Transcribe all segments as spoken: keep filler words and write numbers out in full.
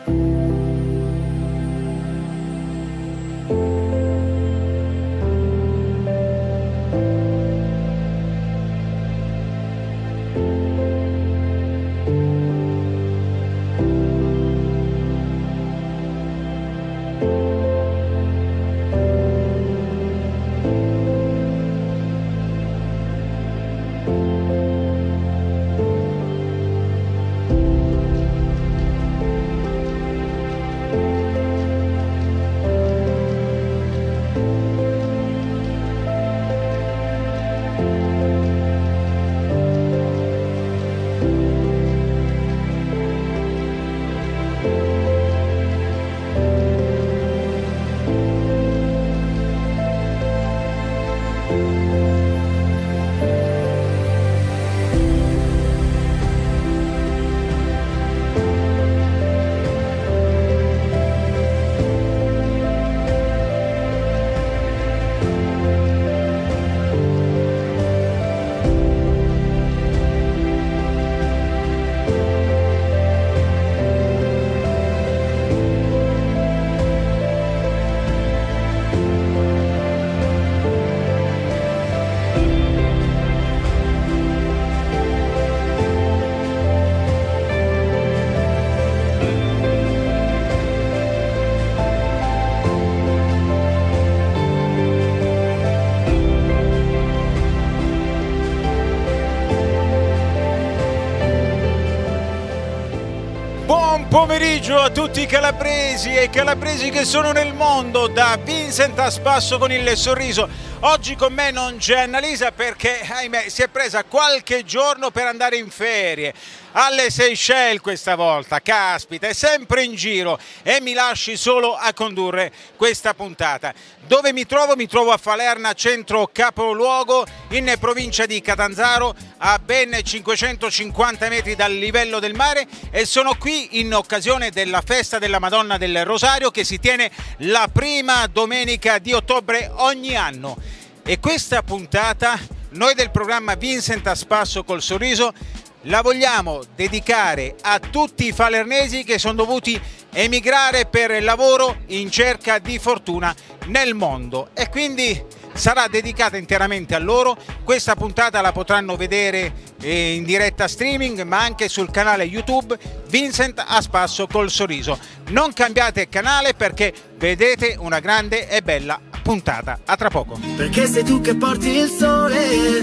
Pomeriggio a tutti i calabresi e i calabresi che sono nel mondo, da Vincent a spasso con il sorriso. Oggi con me non c'è Annalisa perché, ahimè, si è presa qualche giorno per andare in ferie alle Seychelles questa volta. Caspita, è sempre in giro e mi lasci solo a condurre questa puntata. Dove mi trovo? Mi trovo a Falerna, centro capoluogo, in provincia di Catanzaro, a ben cinquecentocinquanta metri dal livello del mare, e sono qui in occasione della festa della Madonna del Rosario che si tiene la prima domenica di ottobre ogni anno. E questa puntata noi del programma Vincent a spasso col sorriso la vogliamo dedicare a tutti i falernesi che sono dovuti emigrare per lavoro in cerca di fortuna nel mondo, e quindi sarà dedicata interamente a loro. Questa puntata la potranno vedere in diretta streaming, ma anche sul canale YouTube Vincent a spasso col sorriso. Non cambiate canale perché vedete una grande e bella puntata. A tra poco. Perché sei tu che porti il sole.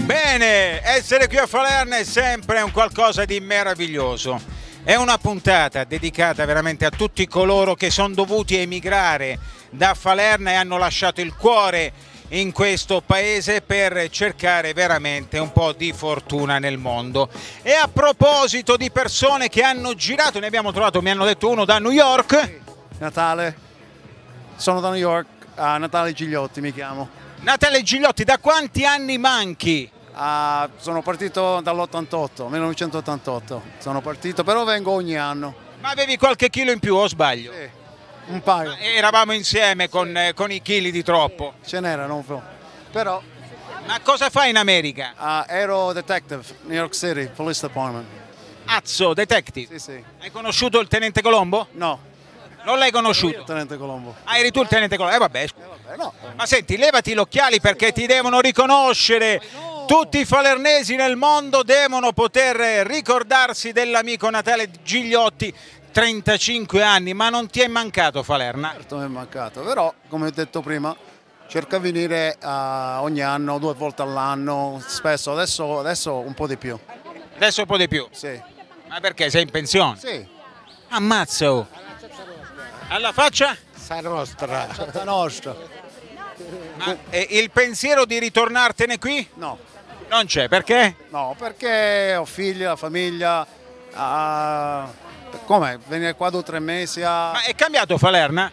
Bene, essere qui a Falerna è sempre un qualcosa di meraviglioso. È una puntata dedicata veramente a tutti coloro che sono dovuti emigrare da Falerna e hanno lasciato il cuore in questo paese per cercare veramente un po' di fortuna nel mondo. E a proposito di persone che hanno girato, ne abbiamo trovato, mi hanno detto uno da New York. Natale, sono da New York, uh, Natale Gigliotti mi chiamo. Natale Gigliotti, da quanti anni manchi? Uh, sono partito dall'ottantotto, millenovecentottantotto, sono partito, però vengo ogni anno. Ma avevi qualche chilo in più o sbaglio? Sì, un paio. Ma eravamo insieme con, sì. eh, con i chili di troppo. Ce n'erano un po', però... Ma cosa fai in America? Uh, ero detective, New York City, Police Department. Azzo, detective? Sì, sì. Hai conosciuto il tenente Colombo? No. Non l'hai conosciuto? Il tenente Colombo. Ah, eri tu il tenente Colombo? Eh vabbè, Eh, vabbè no. Ma senti, levati gli occhiali perché ti devono riconoscere. Tutti i falernesi nel mondo devono poter ricordarsi dell'amico Natale Gigliotti. trentacinque anni, ma non ti è mancato Falerna? Certo mi è mancato, però come ho detto prima cerco di venire uh, ogni anno, due volte all'anno, spesso, adesso, adesso un po' di più. Adesso un po' di più? Sì. Ma perché sei in pensione? Sì. Ammazza! Oh. Alla faccia? Sa nostra. Sa nostra. Ma e il pensiero di ritornartene qui? No. Non c'è, perché? No, perché ho figli, la famiglia, uh, come? Venire qua due o tre mesi a... Ma è cambiato Falerna?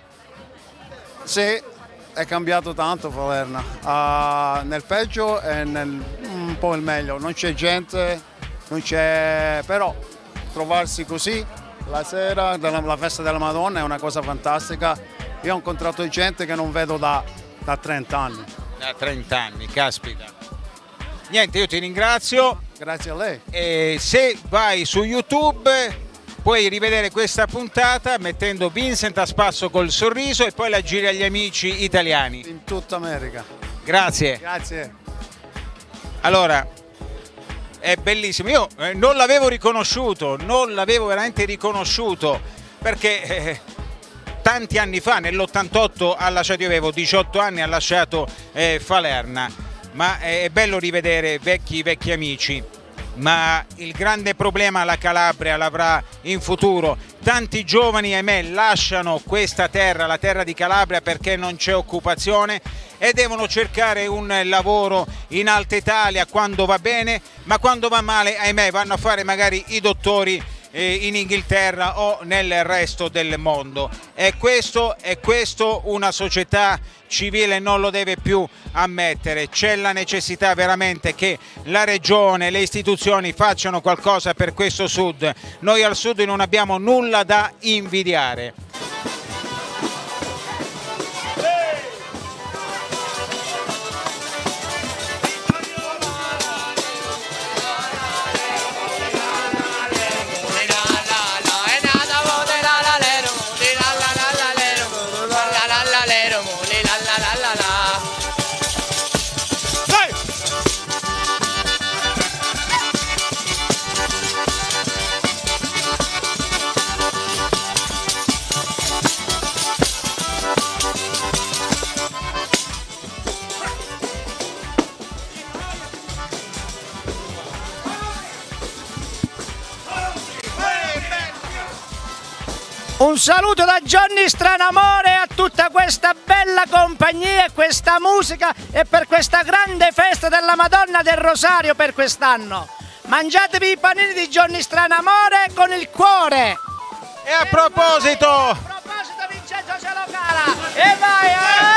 Sì, è cambiato tanto Falerna, uh, nel peggio e nel, un po' il meglio, non c'è gente, non c'è... però trovarsi così la sera della festa della Madonna è una cosa fantastica. Io ho incontrato gente che non vedo da, da trenta anni. Da trenta anni, caspita. Niente, io ti ringrazio. Grazie a lei. E se vai su YouTube puoi rivedere questa puntata mettendo Vincent a spasso col sorriso e poi la giri agli amici italiani. In tutta America. Grazie. Grazie. Allora, è bellissimo. Io eh, non l'avevo riconosciuto, non l'avevo veramente riconosciuto perché eh, tanti anni fa, nell'ottantotto ha lasciato, io avevo diciotto anni, ha lasciato eh, Falerna, ma è bello rivedere vecchi vecchi amici. Ma il grande problema la Calabria l'avrà in futuro. Tanti giovani, ahimè, lasciano questa terra, la terra di Calabria, perché non c'è occupazione e devono cercare un lavoro in Alta Italia quando va bene, ma quando va male, ahimè, vanno a fare magari i dottori in Inghilterra o nel resto del mondo. E questo, è questo una società civile non lo deve più ammettere. C'è la necessità veramente che la regione, le istituzioni facciano qualcosa per questo Sud. Noi al Sud non abbiamo nulla da invidiare. Un saluto da Johnny Stranamore a tutta questa bella compagnia e questa musica e per questa grande festa della Madonna del Rosario per quest'anno. Mangiatevi i panini di Johnny Stranamore con il cuore. E a proposito... A proposito Vincenzo ce lo cala. E vai! Eh!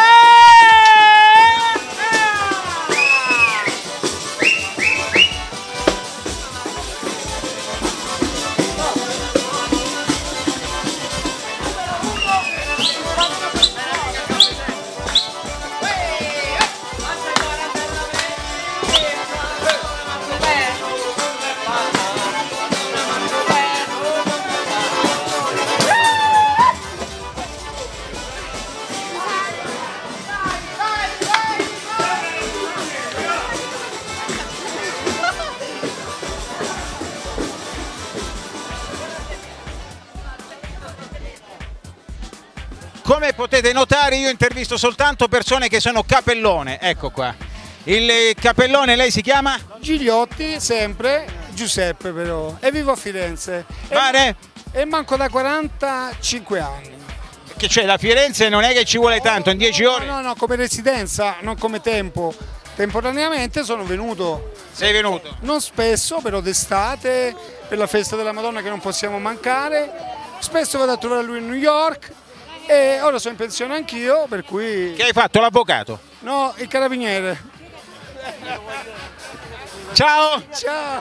Come potete notare io intervisto soltanto persone che sono capellone, ecco qua. Il capellone lei si chiama? Gigliotti, sempre, Giuseppe però, e vivo a Firenze. Mare? E, e manco da quarantacinque anni. Che c'è, da Firenze non è che ci vuole tanto, in dieci ore? No, no, no, come residenza, non come tempo. Temporaneamente sono venuto. Sei venuto? Non spesso, però d'estate, per la festa della Madonna che non possiamo mancare. Spesso vado a trovare lui in New York. E ora sono in pensione anch'io, per cui... Che hai fatto, l'avvocato? No, il carabiniere. Ciao! Ciao!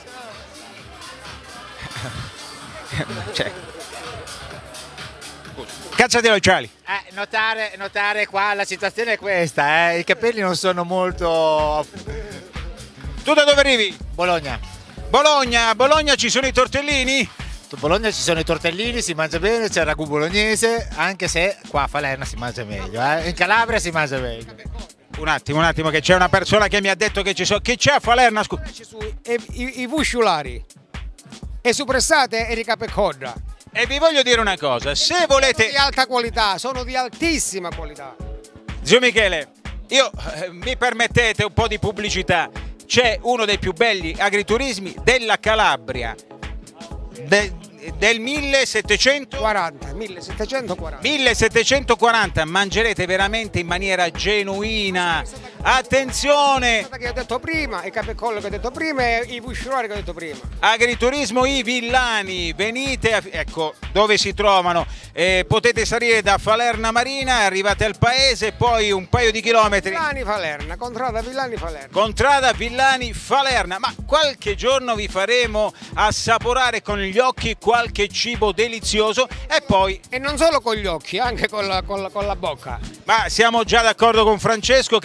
Cioè. Cazzate gli occhiali. Eh, notare, notare qua la situazione è questa, eh. I capelli non sono molto... Tu da dove arrivi? Bologna. Bologna, a Bologna ci sono i tortellini? A Bologna ci sono i tortellini, si mangia bene, c'è il ragù bolognese, anche se qua a Falerna si mangia meglio, eh. In Calabria si mangia meglio. Un attimo, un attimo, che c'è una persona che mi ha detto che ci sono... Che c'è a Falerna? Scusa. I, i, i vusciolari, e sopressate e ricapè coda. E vi voglio dire una cosa, se volete... Di alta qualità, sono di altissima qualità. Zio Michele, io eh, mi permettete un po' di pubblicità. C'è uno dei più belli agriturismi della Calabria. De, del millesettecentoquaranta millesettecentoquaranta mangerete veramente in maniera genuina. Attenzione, che ho detto prima, i capecollo che ho detto prima e i vusciolari che ho detto prima. Agriturismo I Villani, venite a, ecco dove si trovano, eh, potete salire da Falerna Marina, arrivate al paese, poi un paio di chilometri Villani Falerna, Contrada Villani Falerna. Contrada Villani Falerna, ma qualche giorno vi faremo assaporare con gli occhi qualche cibo delizioso e poi... E non solo con gli occhi, anche con la, con la, con la bocca. Ma siamo già d'accordo con Francesco che faremo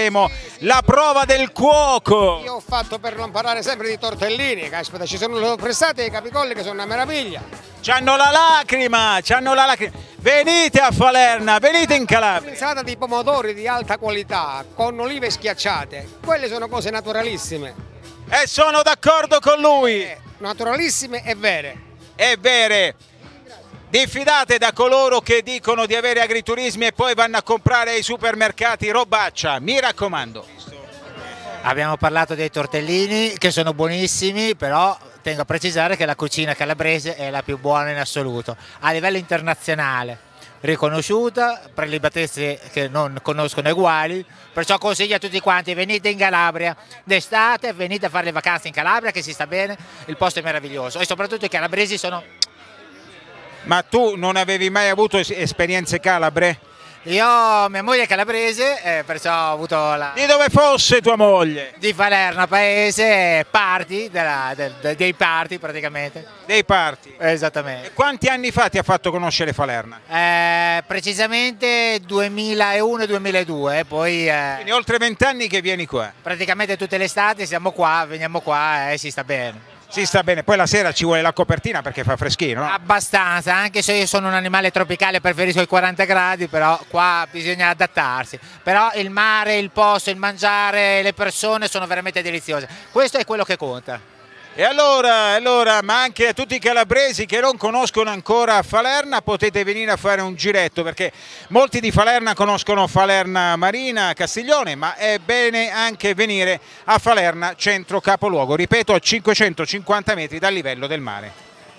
faremo la prova del cuoco. Io ho fatto per non parlare sempre di tortellini, caspita, ci sono le pressate e i capicolli che sono una meraviglia. C'hanno la lacrima, c'hanno la lacrima. Venite a Falerna, venite in Calabria. Insalata di pomodori di alta qualità, con olive schiacciate, quelle sono cose naturalissime. E sono d'accordo con lui. Eh, naturalissime e vere. È vero. Diffidate da coloro che dicono di avere agriturismi e poi vanno a comprare ai supermercati robaccia, mi raccomando. Abbiamo parlato dei tortellini che sono buonissimi, però tengo a precisare che la cucina calabrese è la più buona in assoluto, a livello internazionale, riconosciuta, prelibatezze che non conoscono uguali, perciò consiglio a tutti quanti: venite in Calabria d'estate, venite a fare le vacanze in Calabria che si sta bene, il posto è meraviglioso e soprattutto i calabresi sono... Ma tu non avevi mai avuto es- esperienze calabre? Io, mia moglie è calabrese, eh, perciò ho avuto la... Di dove fosse tua moglie? Di Falerna, paese, parti, della, del, de- dei parti praticamente. Dei parti. Esattamente. E quanti anni fa ti ha fatto conoscere Falerna? Eh, precisamente duemilauno duemiladue, poi eh, Quindi oltre vent'anni che vieni qua. praticamente tutte le estati siamo qua, veniamo qua e si sta bene. Si sta bene, poi la sera ci vuole la copertina perché fa freschino, no? Abbastanza, anche se io sono un animale tropicale, preferisco i quaranta gradi, però qua bisogna adattarsi. Però il mare, il posto, il mangiare, le persone sono veramente deliziose. Questo è quello che conta. E allora, allora, ma anche a tutti i calabresi che non conoscono ancora Falerna, potete venire a fare un giretto, perché molti di Falerna conoscono Falerna Marina, Castiglione, ma è bene anche venire a Falerna centro capoluogo, ripeto, a cinquecentocinquanta metri dal livello del mare.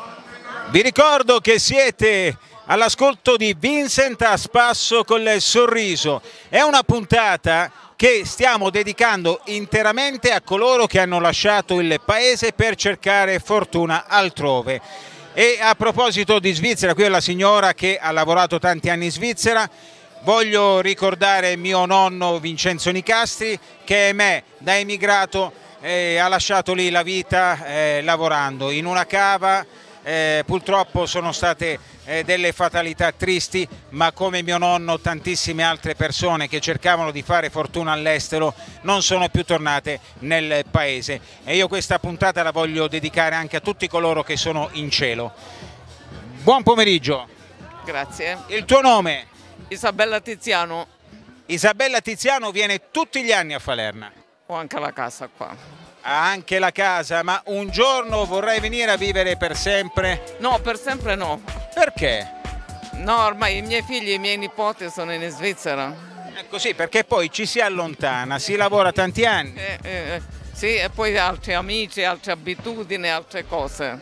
Vi ricordo che siete all'ascolto di Vincent a spasso col sorriso, è una puntata che stiamo dedicando interamente a coloro che hanno lasciato il paese per cercare fortuna altrove. E a proposito di Svizzera, qui è la signora che ha lavorato tanti anni in Svizzera, voglio ricordare mio nonno Vincenzo Nicastri che ahimè da emigrato eh, ha lasciato lì la vita eh, lavorando in una cava. Eh, purtroppo sono state eh, delle fatalità tristi, ma come mio nonno tantissime altre persone che cercavano di fare fortuna all'estero non sono più tornate nel paese, e io questa puntata la voglio dedicare anche a tutti coloro che sono in cielo. Buon pomeriggio. Grazie. Il tuo nome? Isabella Tiziano. Isabella Tiziano viene tutti gli anni a Falerna? Ho anche la casa qua. Ha anche la casa, ma un giorno vorrei venire a vivere per sempre? No, per sempre no. Perché? No, ormai i miei figli e i miei nipoti sono in Svizzera. È così, perché poi ci si allontana, si lavora tanti anni. Eh, eh, sì, e poi altri amici, altre abitudini, altre cose.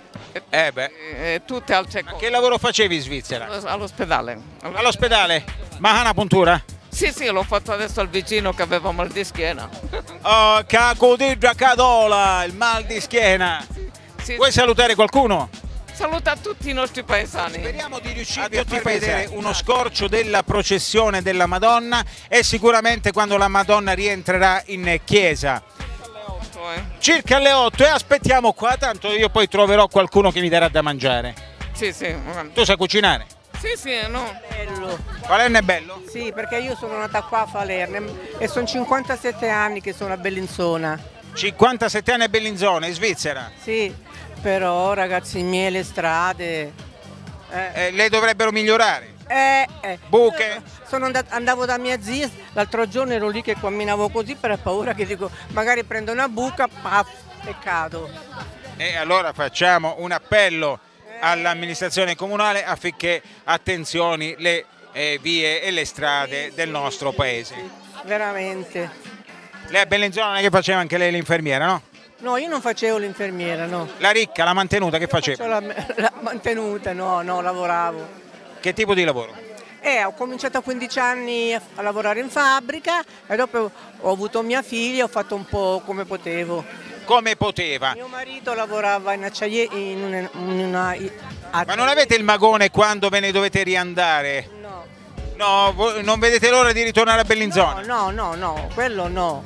Eh beh. Eh, tutte altre Ma cose. che lavoro facevi in Svizzera? All'ospedale. All'ospedale? Ma una puntura? Sì, sì, l'ho fatto adesso al vicino che aveva mal di schiena. Oh, cacodidra cadola, il mal di schiena. Sì, Vuoi salutare qualcuno? saluta tutti i nostri paesani. Speriamo di riuscire a far vedere uno scorcio della processione della Madonna e sicuramente quando la Madonna rientrerà in chiesa. Eh. Circa alle otto, e aspettiamo qua, tanto io poi troverò qualcuno che mi darà da mangiare. Sì, sì. Tu sai cucinare? Sì, sì, no. Bello. Falerna è bello? Sì, perché io sono nata qua a Falerna e sono cinquantasette anni che sono a Bellinzona. cinquantasette anni a Bellinzona, in Svizzera? Sì, però ragazzi miei le strade... Eh, Eh, le dovrebbero migliorare. eh, eh. Buche? Sono andat- andavo da mia zia, l'altro giorno ero lì che camminavo così per paura che dico magari prendo una buca, paf, e cado. E allora facciamo un appello all'amministrazione comunale affinché attenzioni le eh, vie e le strade del nostro paese. Sì, veramente. Lei a Bellinzona non è che faceva anche lei l'infermiera, no? No, io non facevo l'infermiera, no. La ricca, la mantenuta, che faceva? Facevo la, la mantenuta, no, no, lavoravo. Che tipo di lavoro? Eh, ho cominciato a quindici anni a, a lavorare in fabbrica e dopo ho avuto mia figlia e ho fatto un po' come potevo. Come poteva? Mio marito lavorava in acciaieria, in una, in una Ma non avete il magone quando ve ne dovete riandare? No. No, voi non vedete l'ora di ritornare a Bellinzona? No, no, no, no, quello no.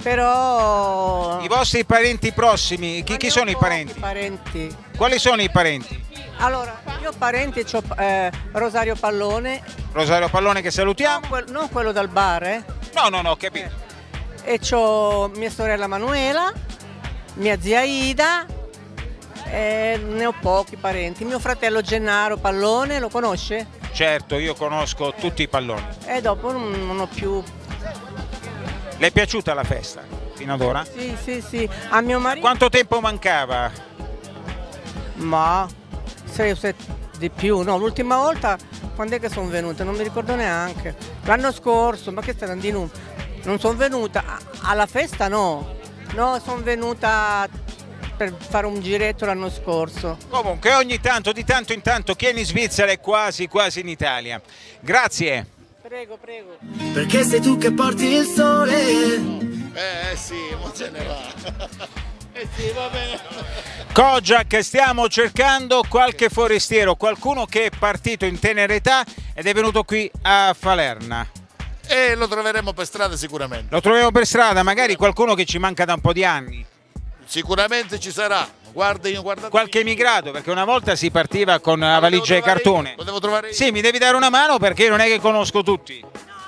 Però... I vostri parenti prossimi, chi, Ma chi ne ho sono i pochi parenti? parenti. Quali sono i parenti? Allora, io ho parenti, c'ho eh, Rosario Pallone, Rosario Pallone che non salutiamo? quel- non quello dal bar, eh. No, no, no, ho capito. e c'ho mia sorella Manuela, mia zia Ida, e ne ho pochi parenti. Mio fratello Gennaro Pallone, lo conosce? Certo, io conosco tutti i palloni. E dopo non, non ho più... Le è piaciuta la festa fino ad ora? Sì, sì, sì. A mio marito... Quanto tempo mancava? Ma sei o sette di più, no? L'ultima volta quando è che sono venuta? Non mi ricordo neanche. L'anno scorso, ma che sta andando in un... Non sono venuta, alla festa no. No, sono venuta per fare un giretto l'anno scorso. Comunque ogni tanto, di tanto in tanto, chi è in Svizzera è quasi quasi in Italia. Grazie. Prego, prego. Perché sei tu che porti il sole. Eh sì, non se ne va. Eh sì, va bene. Kojak, stiamo cercando qualche forestiero, qualcuno che è partito in tenera età ed è venuto qui a Falerna. E lo troveremo per strada sicuramente. Lo troviamo per strada, magari qualcuno che ci manca da un po' di anni. Sicuramente ci sarà. Guardi, guardate. Qualche emigrato, perché una volta si partiva con la valigia e cartone. Lo devo trovare io. Sì, mi devi dare una mano perché non è che conosco tutti.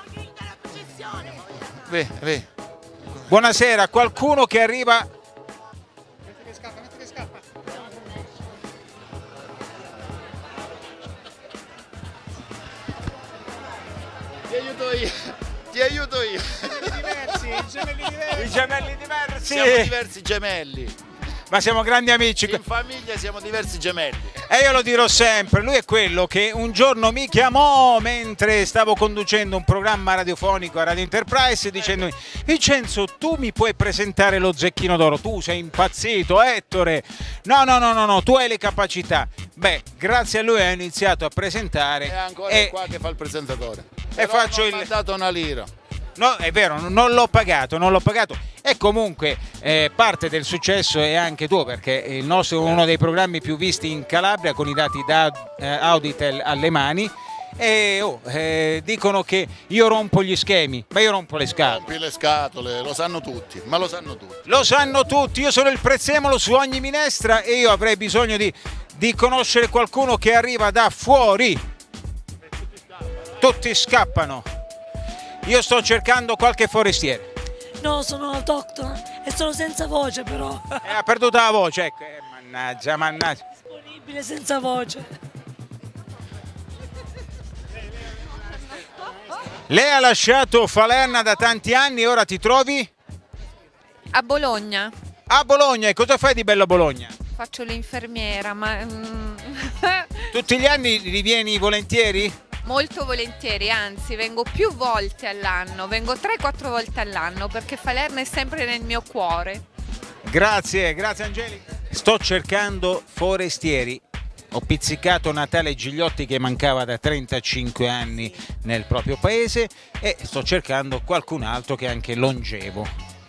Beh, beh. Buonasera, qualcuno che arriva... Ti aiuto io, ti aiuto io. I gemelli diversi. I gemelli diversi. Siamo diversi gemelli. Ma siamo grandi amici. In famiglia siamo diversi gemelli. E io lo dirò sempre, lui è quello che un giorno mi chiamò mentre stavo conducendo un programma radiofonico a Radio Enterprise dicendomi: Vincenzo, tu mi puoi presentare lo Zecchino d'Oro? Tu sei impazzito, Ettore. No, no, no, no, no, tu hai le capacità. Beh, grazie a lui ho iniziato a presentare. E ancora e... è qua che fa il presentatore. E Però faccio non il... mi ha dato una lira. No, è vero, non l'ho pagato, non l'ho pagato. E comunque eh, parte del successo è anche tuo, perché il nostro è uno dei programmi più visti in Calabria con i dati da eh, Auditel alle mani. E oh, eh, dicono che io rompo gli schemi, ma io rompo le scatole. Rompi le scatole, lo sanno tutti, ma lo sanno tutti. Lo sanno tutti, io sono il prezzemolo su ogni minestra e io avrei bisogno di, di conoscere qualcuno che arriva da fuori. Tutti scappano. Io sto cercando qualche forestiere. No, sono autoctona e sono senza voce però. Eh, ha perduto la voce, ecco. Eh, mannaggia, mannaggia. Disponibile senza voce. Lei ha lasciato Falerna da tanti anni e ora ti trovi? A Bologna. A Bologna, e cosa fai di bello a Bologna? Faccio l'infermiera, ma... mm, Tutti gli anni rivieni volentieri? molto volentieri, anzi vengo più volte all'anno, vengo tre quattro volte all'anno perché Falerna è sempre nel mio cuore. Grazie, grazie Angelica. Sto cercando forestieri. Ho pizzicato Natale Gigliotti che mancava da trentacinque anni nel proprio paese e sto cercando qualcun altro che è anche longevo.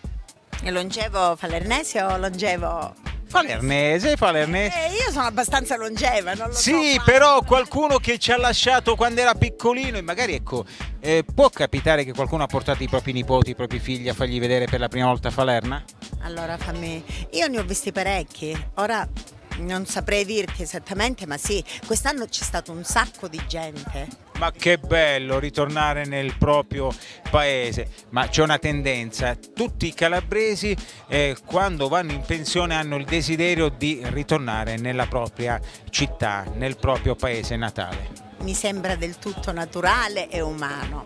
È longevo falernese o longevo? Falernese, falernese. Eh, io sono abbastanza longeva, non lo Sì, so. però qualcuno che ci ha lasciato quando era piccolino e magari ecco, eh, può capitare che qualcuno ha portato i propri nipoti, i propri figli a fargli vedere per la prima volta Falerna? Allora fammi, io ne ho visti parecchi, ora non saprei dirti esattamente, ma sì, quest'anno c'è stato un sacco di gente. Ma che bello ritornare nel proprio paese, ma c'è una tendenza, tutti i calabresi eh, quando vanno in pensione hanno il desiderio di ritornare nella propria città, nel proprio paese natale. Mi sembra del tutto naturale e umano.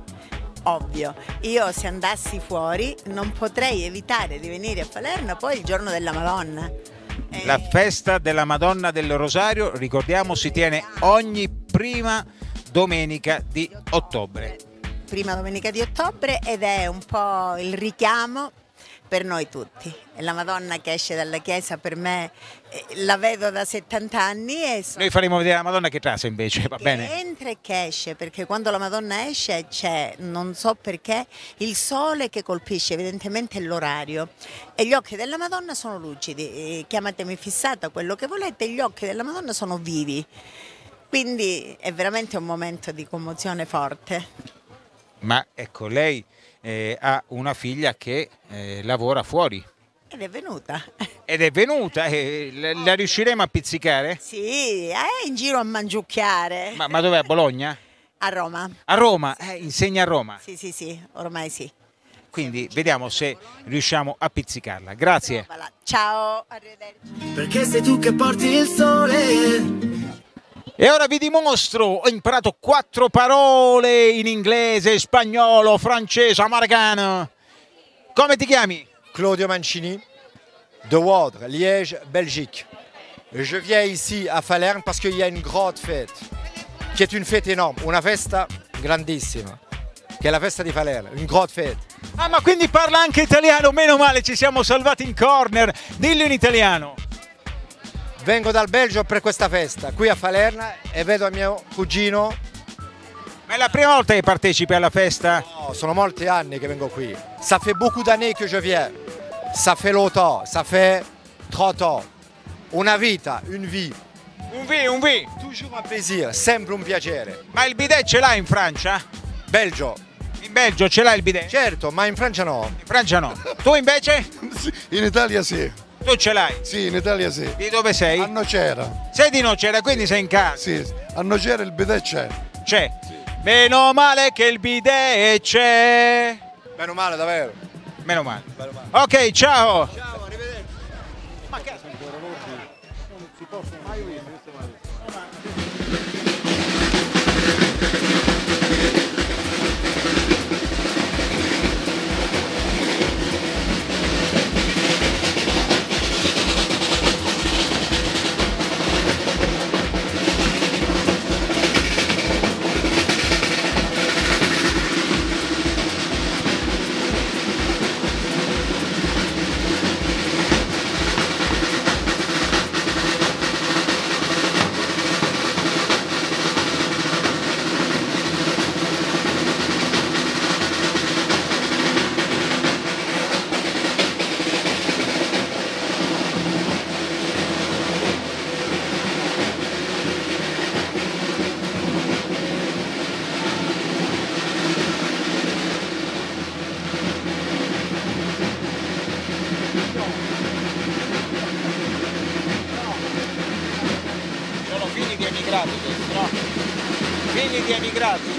Ovvio, io se andassi fuori non potrei evitare di venire a Falerna poi il giorno della Madonna. Eh... La festa della Madonna del Rosario, ricordiamo, si tiene ogni prima domenica di ottobre. Prima domenica di ottobre ed è un po' il richiamo per noi tutti. È la Madonna che esce dalla chiesa, per me la vedo da settanta anni e so noi faremo vedere la Madonna che trasa invece, va che bene? entra e che esce, perché quando la Madonna esce c'è, non so perché, il sole che colpisce evidentemente l'orario e gli occhi della Madonna sono lucidi, chiamatemi fissata, quello che volete, gli occhi della Madonna sono vivi. Quindi è veramente un momento di commozione forte. Ma ecco, lei eh, ha una figlia che eh, lavora fuori. Ed è venuta. Ed è venuta, eh, la, la riusciremo a pizzicare? Sì, è in giro a mangiucchiare. Ma, ma dov'è, a Bologna? A Roma. A Roma, eh, insegna a Roma. Sì, sì, sì, ormai sì. quindi vediamo se riusciamo a pizzicarla. Grazie. Ciao, arrivederci. Perché sei tu che porti il sole. E ora vi dimostro, ho imparato quattro parole in inglese, spagnolo, francese, americano. Come ti chiami? Claudio Mancini, de Wordre, Liège, Belgique. Je viens ici à Falerne parce qu'il y a une grande fête, qui est une fête énorme, una festa grandissima, che è la festa di Falerne, une grande fête. Ah, ma quindi parla anche italiano, meno male, ci siamo salvati in corner. Dillo in italiano. Vengo dal Belgio per questa festa, qui a Falerna, e vedo mio cugino. Ma è la prima volta che partecipi alla festa? No, sono molti anni che vengo qui. Ça fait beaucoup d'années que je viens. Ça fait longtemps, ça fait trente ans. Una vita, une vie. Un vi, un vi. Toujours un plaisir, sempre un piacere. Ma il bidet ce l'hai in Francia? Belgio. In Belgio ce l'hai il bidet? Certo, ma in Francia no. In Francia no. Tu invece? In Italia sì. Tu ce l'hai? Sì, in Italia sì. Di dove sei? A Nocera. Sei di Nocera, quindi sei in casa? Sì, a Nocera il bidet c'è. C'è. Sì. Meno male che il bidet c'è. Meno male, davvero. Meno male. Meno male. Ok, ciao. Ciao, arrivederci. Ma che ancora non si possono mai vedere. Figli di emigrati questi, no? Figli di emigrati.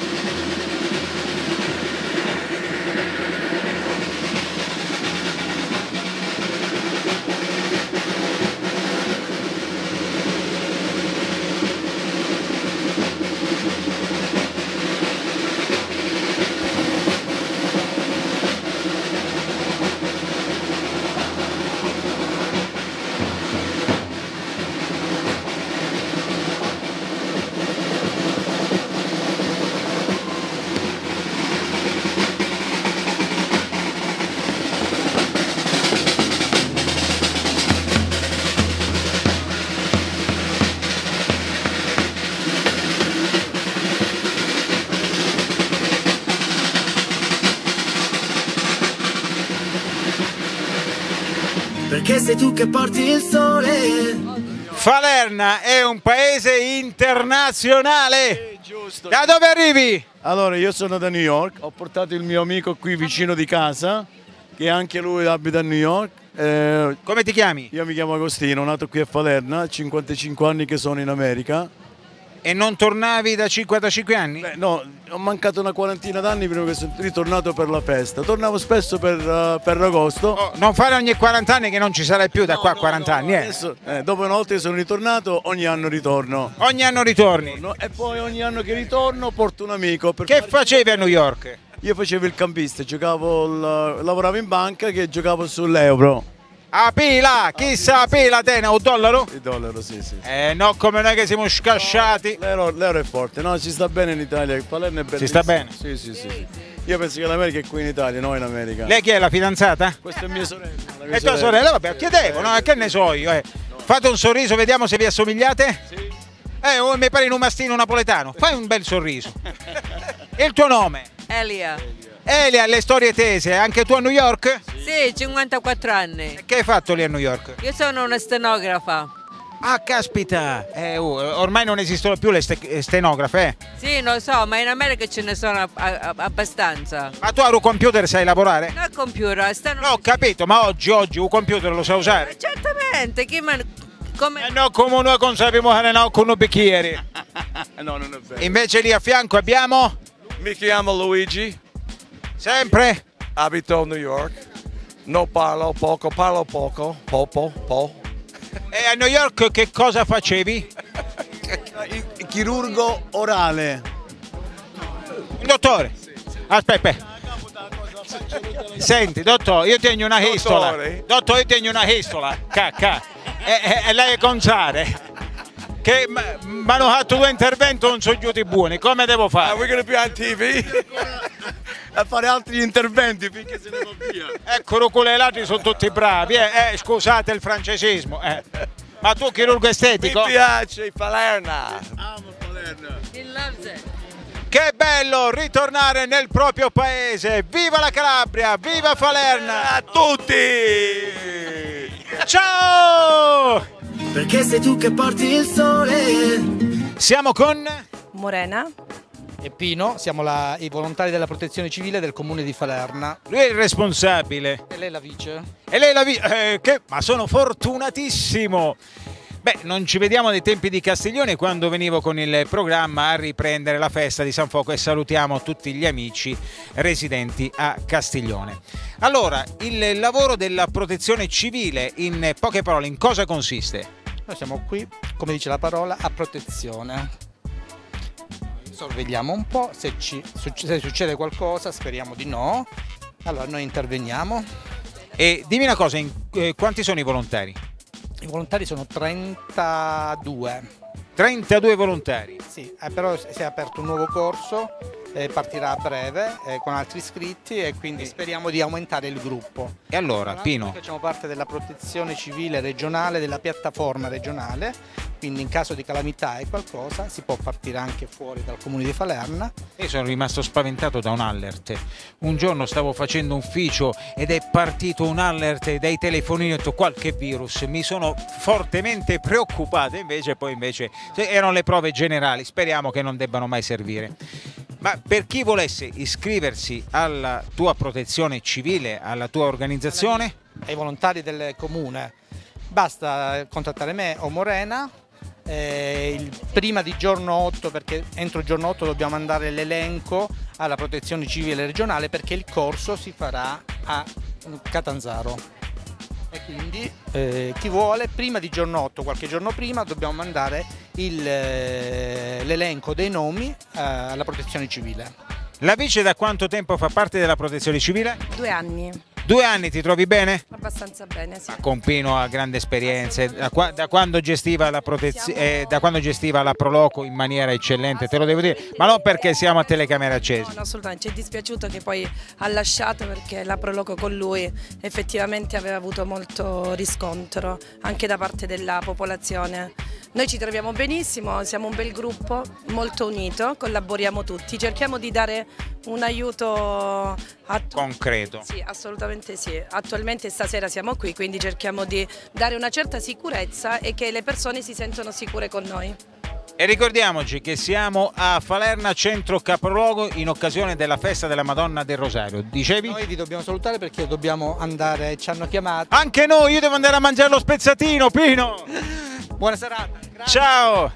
Perché sei tu che porti il sole. Falerna è un paese internazionale. Da dove arrivi? Allora, io sono da New York, ho portato il mio amico qui vicino di casa, che anche lui abita a New York. Eh, Come ti chiami? Io mi chiamo Agostino, nato qui a Falerna, cinquantacinque anni che sono in America. E non tornavi da cinquantacinque anni? Beh, no, ho mancato una quarantina d'anni prima che sono ritornato per la festa. Tornavo spesso per, uh, per agosto. Oh, non fare ogni quaranta anni che non ci sarai più da no, qua a no, quaranta no, anni. Eh. Adesso, eh, dopo una volta che sono ritornato, ogni anno ritorno. Ogni anno ritorni? No, e poi ogni anno che ritorno porto un amico. Per che fare... facevi a New York? Io facevo il campista, giocavo il, lavoravo in banca che giocavo sull'euro. A pila, chissà a pila te, un dollaro? Il dollaro, sì, sì. Eh no, come noi che siamo scasciati. No, l'euro è forte, no, ci sta bene in Italia, il Palermo è bellissimo. Si sta bene? Sì, sì, sì. Io penso che l'America è qui in Italia, no in America. Lei chi è, la fidanzata? Questa è mia sorella. La mia E tua sorella? Vabbè, chiedevo, no? Che ne so io, eh. Fate un sorriso, vediamo se vi assomigliate. Sì. Eh, oh, mi pare in un mastino napoletano. Fai un bel sorriso. E il tuo nome? Elia. Elia, le storie tese, anche tu a New York? Sì, cinquantaquattro anni. E che hai fatto lì a New York? Io sono una stenografa. Ah, caspita! Eh, oh, ormai non esistono più le ste stenografe, eh? Sì, lo so, ma in America ce ne sono a a abbastanza. Ma tu al computer sai lavorare? No, computer, stanno... No, ho capito, ma oggi, oggi un computer lo sai usare? Ma certamente, chi man... come... Eh no, come noi non sappiamo fare no con un bicchiere. No, non è vero. Invece lì a fianco abbiamo? Mi chiamo Luigi. Sempre? abito a New York, non parlo poco, parlo poco, poco, po'. E a New York che cosa facevi? Il chirurgo orale. Dottore, aspetta, aspetta. Senti, dottore, io tengo una histola. Dottore? Dottore, io tengo una histola. Cacca. E, e, e lei è Gonzale. Che mi hanno fatto due interventi, non sono giuti buoni. Come devo fare? Are we gonna be on T V? A fare altri interventi finché se ne va via. Ecco, quelli altri sono tutti bravi. Eh, eh, scusate il francesismo. Eh. Ma tu chirurgo estetico? Mi piace Falerna. Amo Falerna. Che bello ritornare nel proprio paese. Viva la Calabria, viva Falerna. A tutti. Ciao. Perché sei tu che porti il sole. Siamo con Morena e Pino, siamo la, i volontari della protezione civile del comune di Falerna. Lui è il responsabile. E lei la vice? E lei la vice? Eh, che... Ma sono fortunatissimo. Beh, non ci vediamo dai tempi di Castiglione, quando venivo con il programma a riprendere la festa di San Foco, e salutiamo tutti gli amici residenti a Castiglione. Allora, il lavoro della protezione civile, in poche parole, in cosa consiste? Noi siamo qui, come dice la parola, a protezione. Sorvegliamo un po', se, ci, se succede qualcosa, speriamo di no, allora noi interveniamo. E dimmi una cosa, in, eh, quanti sono i volontari? I volontari sono trentadue. trentadue volontari? Sì, eh, però si è aperto un nuovo corso, eh, partirà a breve eh, con altri iscritti e quindi speriamo di aumentare il gruppo. E allora, Pino? Noi facciamo parte della protezione civile regionale, della piattaforma regionale, quindi in caso di calamità e qualcosa si può partire anche fuori dal comune di Falerna. Io sono rimasto spaventato da un allert. Un giorno stavo facendo ufficio ed è partito un allert dai telefonini, ho detto qualche virus, mi sono fortemente preoccupato, invece poi invece erano le prove generali, speriamo che non debbano mai servire. Ma per chi volesse iscriversi alla tua protezione civile, alla tua organizzazione? Ai volontari del comune, basta contattare me o Morena. Eh, il, prima di giorno otto, perché entro il giorno otto dobbiamo mandare l'elenco alla protezione civile regionale, perché il corso si farà a Catanzaro e quindi eh, chi vuole prima di giorno otto, qualche giorno prima, dobbiamo mandare eh, l'elenco dei nomi eh, alla protezione civile. La vice da quanto tempo fa parte della protezione civile? Due anni. Due anni, ti trovi bene? Abbastanza bene, sì. Con Pino ha grande esperienza, da, qua, da, quando gestiva la protezione, eh, da quando gestiva la Proloco in maniera eccellente, te lo devo dire, ma non perché siamo a telecamere accese. No, no, assolutamente, ci è dispiaciuto che poi ha lasciato, perché la Proloco con lui effettivamente aveva avuto molto riscontro anche da parte della popolazione. Noi ci troviamo benissimo, siamo un bel gruppo, molto unito, collaboriamo tutti, cerchiamo di dare un aiuto concreto. Sì, assolutamente sì. Attualmente stasera siamo qui, quindi cerchiamo di dare una certa sicurezza e che le persone si sentono sicure con noi. E ricordiamoci che siamo a Falerna, centro capoluogo, in occasione della festa della Madonna del Rosario. Dicevi? Noi vi dobbiamo salutare perché dobbiamo andare, ci hanno chiamato. Anche noi, io devo andare a mangiare lo spezzatino, Pino! Buona serata. Grazie. Ciao!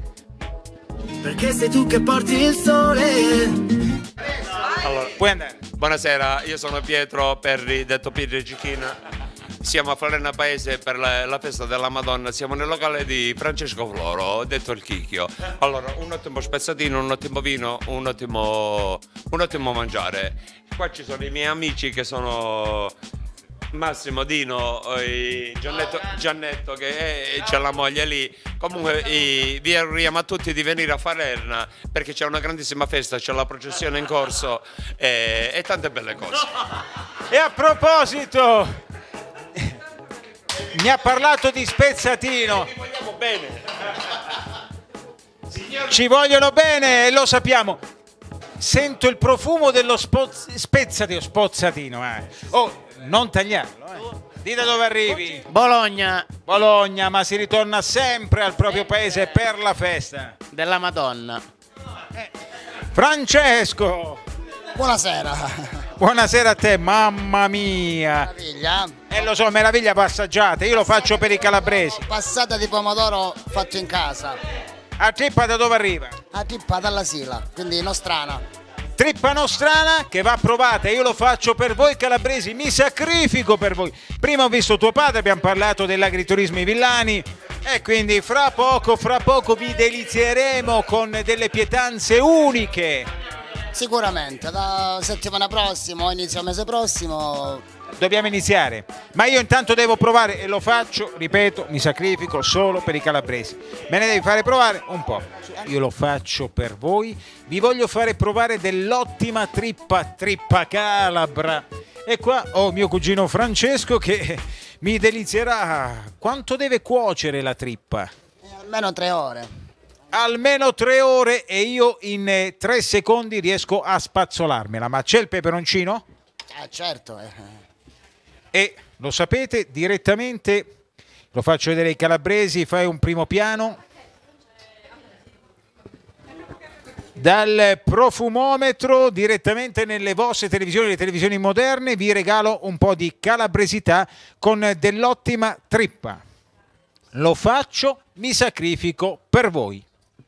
Perché sei tu che porti il sole. Allora, puoi andare. Buonasera, io sono Pietro Perri, detto Pirri Gichina. Siamo a Falerna Paese per la, la festa della Madonna, siamo nel locale di Francesco Floro, detto il Chicchio. Allora, un ottimo spezzatino, un ottimo vino, un ottimo, un ottimo mangiare. Qua ci sono i miei amici che sono Massimo, Dino, Giannetto, Giannetto che c'è la moglie lì. Comunque eh, vi auguriamo a tutti di venire a Falerna perché c'è una grandissima festa, c'è la processione in corso e, e tante belle cose. E a proposito, mi ha parlato di spezzatino. Ci vogliamo bene. Ci vogliono bene e lo sappiamo. Sento il profumo dello spezzatino, spozzatino. Eh. Oh, non tagliarlo, eh. Di da dove arrivi? Bologna. Bologna, ma si ritorna sempre al proprio paese per la festa della Madonna. Eh. Francesco. Buonasera. Buonasera a te, mamma mia. Meraviglia. E eh, lo so, meraviglia passaggiate, io lo faccio per i calabresi. Passata di pomodoro fatto in casa. A trippa da dove arriva? A trippa dalla Sila, quindi nostrana. trippa nostrana che va provata, io lo faccio per voi calabresi, mi sacrifico per voi. Prima ho visto tuo padre, abbiamo parlato dell'agriturismo ai Villani e quindi fra poco, fra poco vi delizieremo con delle pietanze uniche. Sicuramente, da settimana prossima o inizio mese prossimo. Dobbiamo iniziare, ma io intanto devo provare e lo faccio, ripeto, mi sacrifico solo per i calabresi. Me ne devi fare provare un po'. Io lo faccio per voi, vi voglio fare provare dell'ottima trippa, trippa calabra. E qua ho mio cugino Francesco che mi delizierà. Quanto deve cuocere la trippa? Almeno tre ore. Almeno tre ore e io in eh, tre secondi riesco a spazzolarmela. Ma c'è il peperoncino? Eh certo. Eh. E lo sapete, direttamente lo faccio vedere ai calabresi, fai un primo piano. Dal profumometro direttamente nelle vostre televisioni, le televisioni moderne, vi regalo un po' di calabresità con dell'ottima trippa. Lo faccio, mi sacrifico per voi.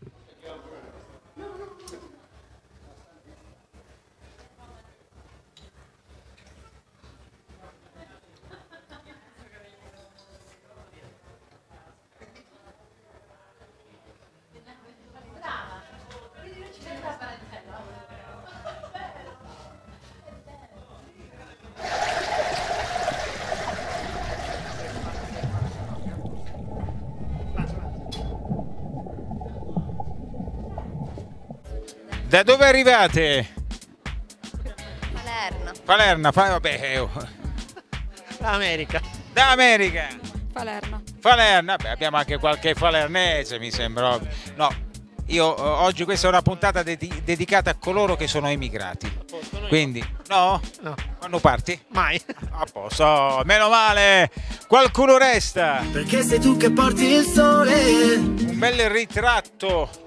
Da dove arrivate? Palermo. Palermo, fa, vabbè. Oh. Da America. Da America. Palermo. Palermo, vabbè, abbiamo anche qualche falernese, mi sembra. No, io oggi questa è una puntata ded- dedicata a coloro che sono emigrati. Quindi, no? No. Quando parti? Mai. A posto, meno male. Qualcuno resta. Perché sei tu che porti il sole. Un bel ritratto.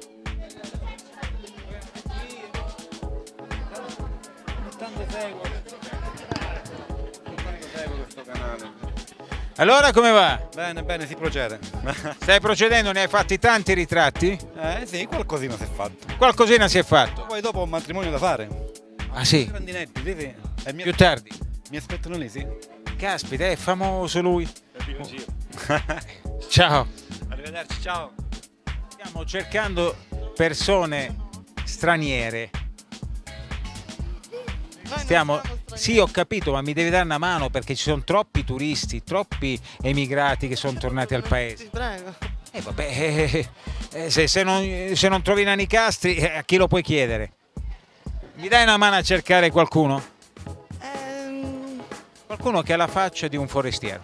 Allora come va? Bene, bene, si procede. Stai procedendo, ne hai fatti tanti ritratti? Eh sì, qualcosina si è fatto. Qualcosina si è fatto. Poi dopo ho un matrimonio da fare. Ah sì? Grandinetti, sì, sì. E mi Più tardi. Mi aspettano lì, sì? Caspita, è famoso lui. Ciao. Arrivederci, ciao. Stiamo cercando persone straniere. Stiamo... Sì, ho capito, ma mi devi dare una mano perché ci sono troppi turisti, troppi emigrati che sono tornati al paese. Prego. E eh, vabbè, eh, eh, se, se, non, se non trovi Nanicastri, eh, a chi lo puoi chiedere? Mi dai una mano a cercare qualcuno? Ehm... Qualcuno che ha la faccia di un forestiero.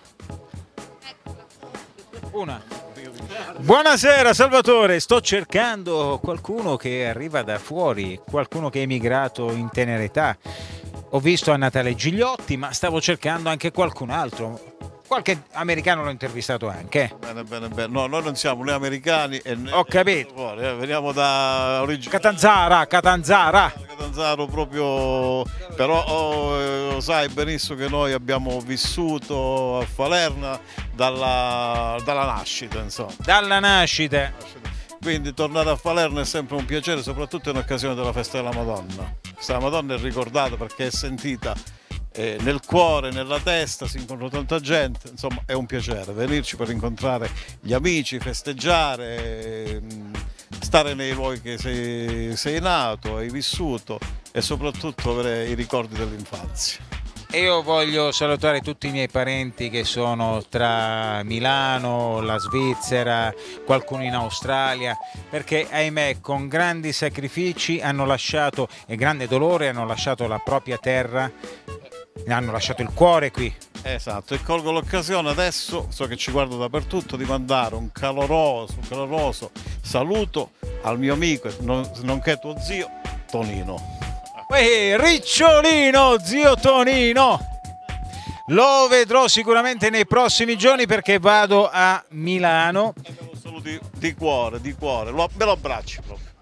Una. Buonasera Salvatore, sto cercando qualcuno che arriva da fuori, qualcuno che è emigrato in tenera età. Ho visto a Natale Gigliotti, ma stavo cercando anche qualcun altro. Qualche americano l'ho intervistato anche. Bene, bene, bene. No, noi non siamo né americani e né... Ho capito. Fuori, eh. Veniamo da origine... Catanzara, Catanzara. Catanzaro proprio... Però oh, eh, lo sai benissimo che noi abbiamo vissuto a Falerna dalla, dalla nascita, insomma. Dalla nascita. Quindi tornare a Falerno è sempre un piacere, soprattutto in occasione della festa della Madonna. Questa Madonna è ricordata perché è sentita eh, nel cuore, nella testa, si incontra tanta gente, insomma è un piacere venirci per incontrare gli amici, festeggiare, eh, stare nei luoghi che sei, sei nato, hai vissuto e soprattutto avere i ricordi dell'infanzia. E io voglio salutare tutti i miei parenti che sono tra Milano, la Svizzera, qualcuno in Australia, perché ahimè con grandi sacrifici hanno lasciato e grande dolore hanno lasciato la propria terra, hanno lasciato il cuore qui. Esatto, e colgo l'occasione adesso, so che ci guardo dappertutto, di mandare un caloroso, un caloroso saluto al mio amico, nonché tuo zio, Tonino. Ehi, Ricciolino, zio Tonino, lo vedrò sicuramente nei prossimi giorni perché vado a Milano. Saluti di cuore, di cuore, lo, me lo abbracci proprio.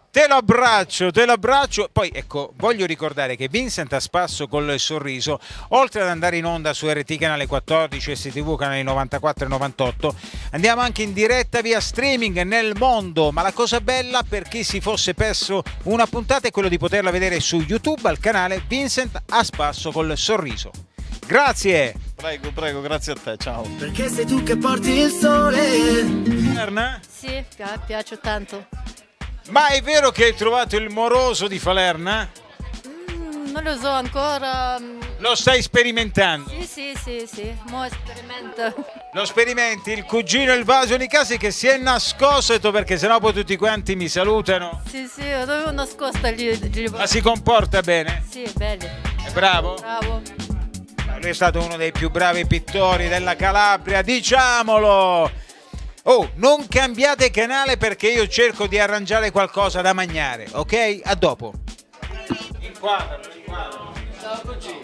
Te lo abbraccio, te lo abbraccio. Poi ecco, voglio ricordare che Vincent a spasso col sorriso, oltre ad andare in onda su R T canale quattordici, S T V canali novantaquattro e novantotto, andiamo anche in diretta via streaming nel mondo. Ma la cosa bella per chi si fosse perso una puntata è quello di poterla vedere su YouTube al canale Vincent a spasso col sorriso. Grazie. Prego, prego, grazie a te, ciao. Perché sei tu che porti il sole. Falerna? Sì, pi- piace tanto. Ma è vero che hai trovato il moroso di Falerna? Mm, non lo so ancora. Lo stai sperimentando? Sì, sì, sì, sì, mo esperimento. Lo sperimenti, il cugino e il vaso di casa che si è nascosto perché sennò poi tutti quanti mi salutano. Sì, sì, io dovevo nascosta lì. lì. Ma si comporta bene? Sì, bello. È bravo? Bravo. Lui è stato uno dei più bravi pittori della Calabria, diciamolo! Oh, non cambiate canale perché io cerco di arrangiare qualcosa da mangiare, ok? A dopo. Inquadralo, inquadralo. Ciao Cucci.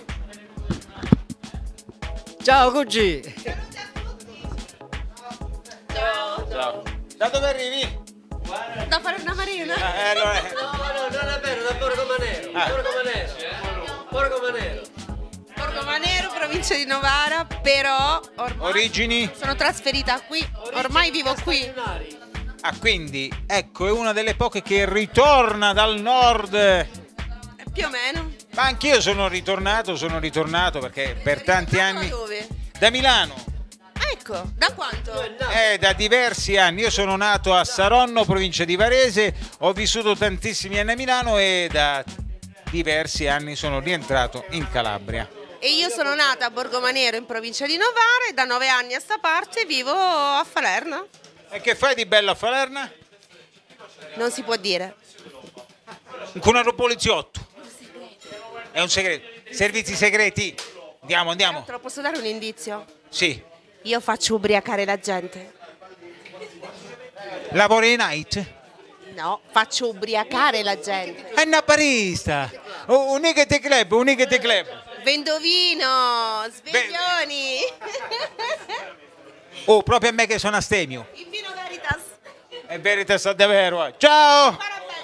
Ciao Cucci. Ciao. Ciao. Da dove arrivi? Da fare una marina. Ah, eh, allora... No, no, non è vero, da Borgo Manero. Ah. Borgo Manero. Borgo Manero. Borgo Manero, provincia di Novara, però ormai Origini? sono trasferita qui, ormai vivo qui. Ah, quindi, ecco, è una delle poche che ritorna dal nord. Più o meno. Ma anch'io sono ritornato, sono ritornato perché per tanti anni... Dove? Da Milano. Ecco, da quanto? Eh, da diversi anni. Io sono nato a Saronno, provincia di Varese, ho vissuto tantissimi anni a Milano e da diversi anni sono rientrato in Calabria. E io sono nata a Borgo Manero in provincia di Novara e da nove anni a sta parte vivo a Falerna. E che fai di bello a Falerna? Non si può dire. Con un poliziotto. È un segreto. Servizi segreti. Andiamo, andiamo. Te lo posso dare un indizio? Sì. Io faccio ubriacare la gente. Lavori in night? No, faccio ubriacare la gente. È una barista. Un'Igete Club, un'Igete Club. Vendo vino, sveglioni. Oh, proprio a me che sono astemio. Il vino Veritas. È Veritas davvero. Ciao!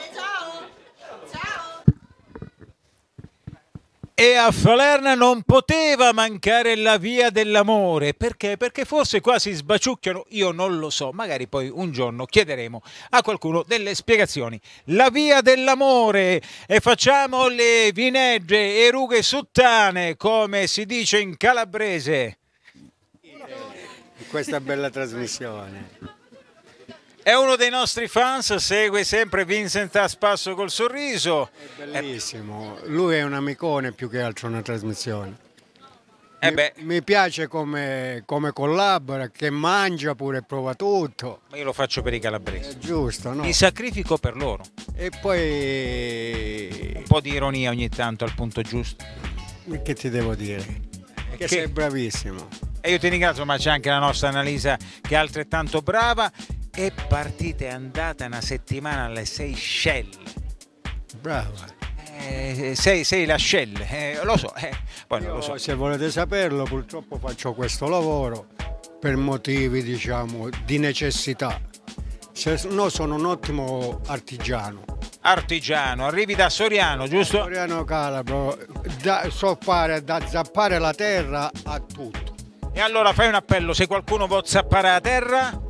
E a Falerna non poteva mancare la via dell'amore. Perché? Perché forse qua si sbaciucchiano, io non lo so, magari poi un giorno chiederemo a qualcuno delle spiegazioni. La via dell'amore, e facciamo le vinegge e rughe suttane, come si dice in calabrese. Questa bella trasmissione. È uno dei nostri fans, segue sempre Vincent a spasso col sorriso. È bellissimo, lui è un amicone più che altro una trasmissione. Eh mi, beh. mi piace come, come collabora, che mangia pure, prova tutto. Ma io lo faccio per i calabresi. È giusto, no? Mi sacrifico per loro. E poi... Un po' di ironia ogni tanto al punto giusto. Che ti devo dire? Che, che sei bravissimo. E io ti ringrazio, ma c'è anche la nostra Annalisa che è altrettanto brava. E partita è andata una settimana alle Seychelles. Brava. Eh, sei, sei la Shell, eh, lo so, eh, poi non Io, lo so. Se volete saperlo, purtroppo faccio questo lavoro per motivi, diciamo, di necessità. Se no, sono un ottimo artigiano. Artigiano, arrivi da Soriano, giusto? Soriano Calabro, da, so fare da zappare la terra a tutto. E allora fai un appello, se qualcuno vuol zappare la terra?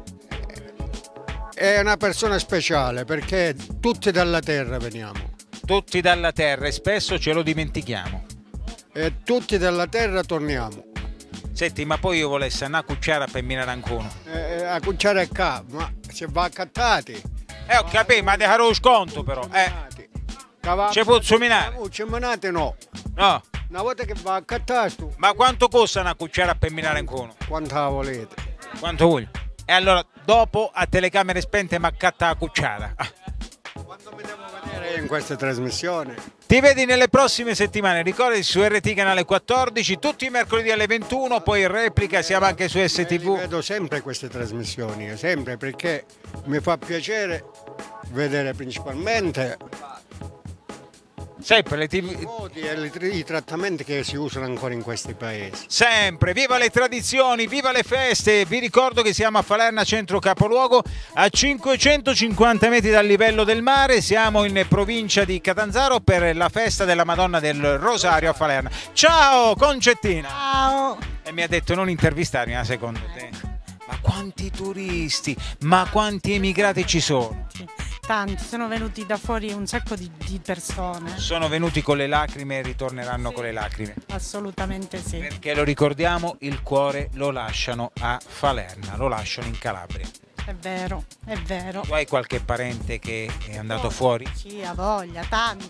È una persona speciale perché tutti dalla terra veniamo. Tutti dalla terra e spesso ce lo dimentichiamo. E tutti dalla terra torniamo. Senti, ma poi io volessi una cucciara per minare ancora. Eh, la cucciara è qua, ma se va accattati. Eh, ho capito, ma devo lo sconto però. Eh. Ci posso minare? Ci minate no. No. Una volta che va accattare tu. Ma quanto costa una cucciara per minare ancora? Quanto la volete? Quanto voglio? E allora dopo a telecamere spente mi accatta la cucciara. Ah. Quando mi devo vedere in questa trasmissione? Ti vedi nelle prossime settimane, ricordati su R T canale quattordici, tutti i mercoledì alle ventuno, poi in replica siamo anche su S T V. Vedo sempre queste trasmissioni, sempre perché mi fa piacere vedere principalmente Sempre le tiv- I modi e le- i trattamenti che si usano ancora in questi paesi. Sempre, viva le tradizioni, viva le feste. Vi ricordo che siamo a Falerna, centro capoluogo, a cinquecentocinquanta metri dal livello del mare. Siamo in provincia di Catanzaro per la festa della Madonna del Rosario a Falerna. Ciao Concettina. Ciao. E mi ha detto non intervistarmi, ma secondo te? Ma quanti turisti, ma quanti emigrati ci sono? Tanti, sono venuti da fuori un sacco di, di persone. Sono venuti con le lacrime e ritorneranno sì. con le lacrime. Assolutamente sì. Perché lo ricordiamo, il cuore lo lasciano a Falerna, lo lasciano in Calabria. È vero, è vero. Tu hai qualche parente che è andato oh, fuori? Sì, ha voglia, tanti.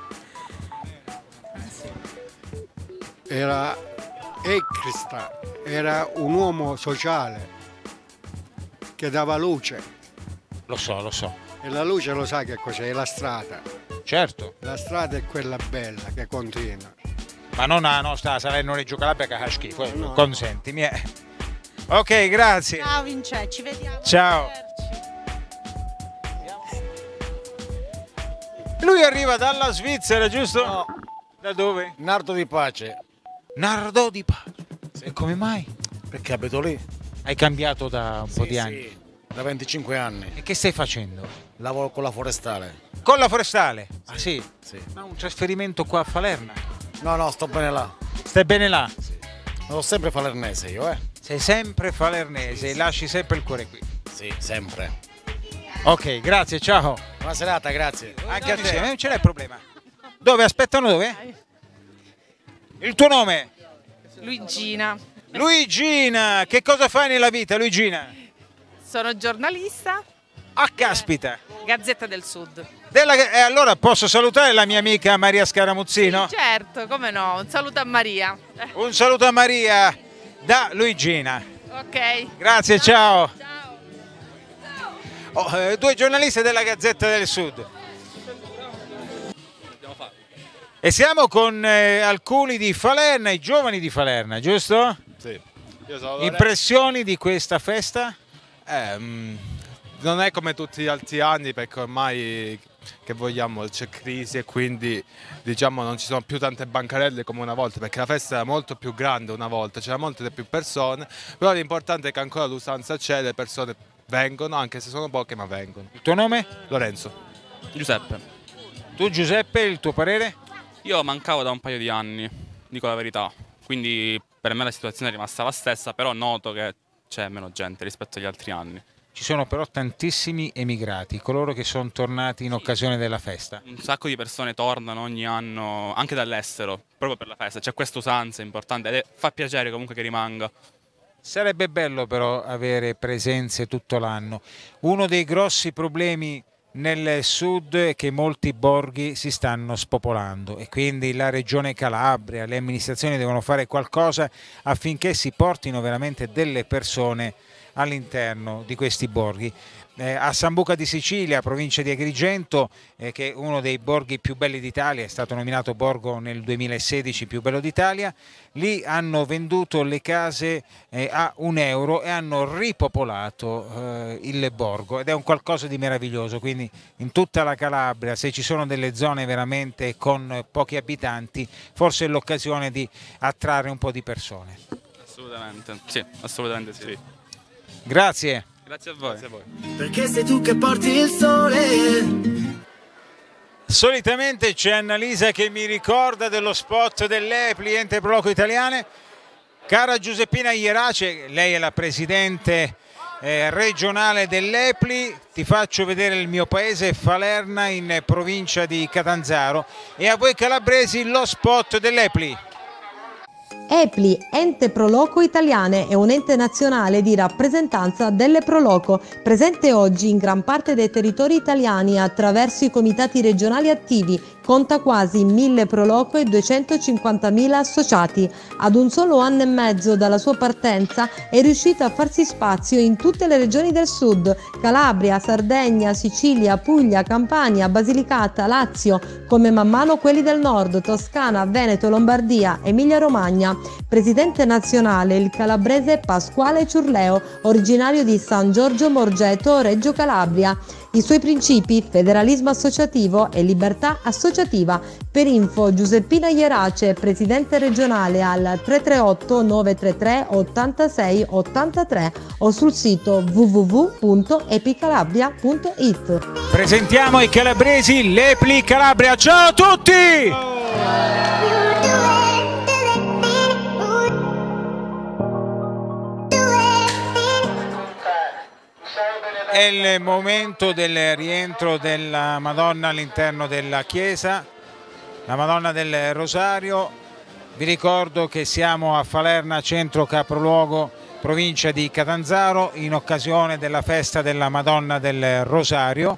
Era Ecrista, era un uomo sociale che dava luce. Lo so, lo so. E la luce lo sai che cos'è? È la strada. Certo. La strada è quella bella che continua. Ma non la nostra Salerno-Reggio Calabria che fa schifo, eh. no. Consentimi. Eh. Ok, grazie. Ciao Vince, ci vediamo. Ciao. Lui arriva dalla Svizzera, giusto? No. Da dove? Nardo di Pace. Nardo di Pace. Sì. E come mai? Perché abito lì. Hai cambiato da un sì, po' di sì. anni? Da venticinque anni. E che stai facendo? Lavoro con la forestale. Con la forestale? Sì. Ah sì? Sì. Ma un trasferimento qua a Falerna? No, no, sto bene là. Stai bene là? Sì. Sono sempre falernese io, eh. Sei sempre falernese sì, e sì. lasci sempre il cuore qui? Sì, sempre. Ok, grazie, ciao. Buona serata, grazie. Anche a te, non ce n'è problema. Dove? Aspettano dove? Il tuo nome? Luigina. Luigina, che cosa fai nella vita, Luigina? Sono giornalista. Ah, caspita. Gazzetta del Sud. Della, e eh, allora posso salutare la mia amica Maria Scaramuzzino? Sì, certo, come no. Un saluto a Maria. Un saluto a Maria da Luigina. Ok. Grazie, ciao. Ciao. Oh, eh, due giornalisti della Gazzetta del Sud. E siamo con eh, alcuni di Falerna, i giovani di Falerna, giusto? Sì. Io sono Impressioni di questa festa? Eh, mh, non è come tutti gli altri anni perché ormai che vogliamo c'è crisi e quindi diciamo non ci sono più tante bancarelle come una volta perché la festa era molto più grande una volta, c'era molte più persone, però l'importante è che ancora l'usanza c'è, le persone vengono anche se sono poche ma vengono. Il tuo nome? Lorenzo. Giuseppe. Tu Giuseppe, il tuo parere? Io mancavo da un paio di anni, dico la verità, quindi per me la situazione è rimasta la stessa, però noto che c'è meno gente rispetto agli altri anni. Ci sono però tantissimi emigrati, coloro che sono tornati in sì. occasione della festa. Un sacco di persone tornano ogni anno, anche dall'estero, proprio per la festa, c'è questa usanza importante ed è, fa piacere comunque che rimanga. Sarebbe bello però avere presenze tutto l'anno. Uno dei grossi problemi nel sud è che molti borghi si stanno spopolando e quindi la regione Calabria, le amministrazioni devono fare qualcosa affinché si portino veramente delle persone all'interno di questi borghi. Eh, a Sambuca di Sicilia, provincia di Agrigento, eh, che è uno dei borghi più belli d'Italia, è stato nominato borgo nel duemilasedici più bello d'Italia, lì hanno venduto le case eh, a un euro e hanno ripopolato eh, il borgo ed è un qualcosa di meraviglioso, quindi in tutta la Calabria se ci sono delle zone veramente con pochi abitanti forse è l'occasione di attrarre un po' di persone. Assolutamente, sì, assolutamente sì. Grazie. Grazie a voi. Grazie a voi. Perché sei tu che porti il sole. Solitamente c'è Annalisa che mi ricorda dello spot dell'E P L I, Ente Pro Loco Italiane. Cara Giuseppina Ierace, lei è la presidente eh, regionale dell'E P L I, ti faccio vedere il mio paese, Falerna, in provincia di Catanzaro, e a voi calabresi lo spot dell'E P L I. E P L I, Ente Pro Loco Italiane, è un ente nazionale di rappresentanza delle Pro Loco, presente oggi in gran parte dei territori italiani attraverso i comitati regionali attivi, conta quasi mille Pro Loco e duecentocinquantamila associati. Ad un solo anno e mezzo dalla sua partenza è riuscita a farsi spazio in tutte le regioni del sud, Calabria, Sardegna, Sicilia, Puglia, Campania, Basilicata, Lazio, come man mano quelli del nord, Toscana, Veneto, Lombardia, Emilia Romagna. Presidente nazionale il calabrese Pasquale Ciurleo, originario di San Giorgio Morgeto, Reggio Calabria. I suoi principi: federalismo associativo e libertà associativa. Per info Giuseppina Ierace, presidente regionale, al tre tre otto nove tre tre otto sei otto tre o sul sito w w w punto epicalabria punto it. Presentiamo i calabresi, l'Epli Calabria. Ciao a tutti! È il momento del rientro della Madonna all'interno della chiesa, la Madonna del Rosario. Vi ricordo che siamo a Falerna, centro capoluogo, provincia di Catanzaro, in occasione della festa della Madonna del Rosario.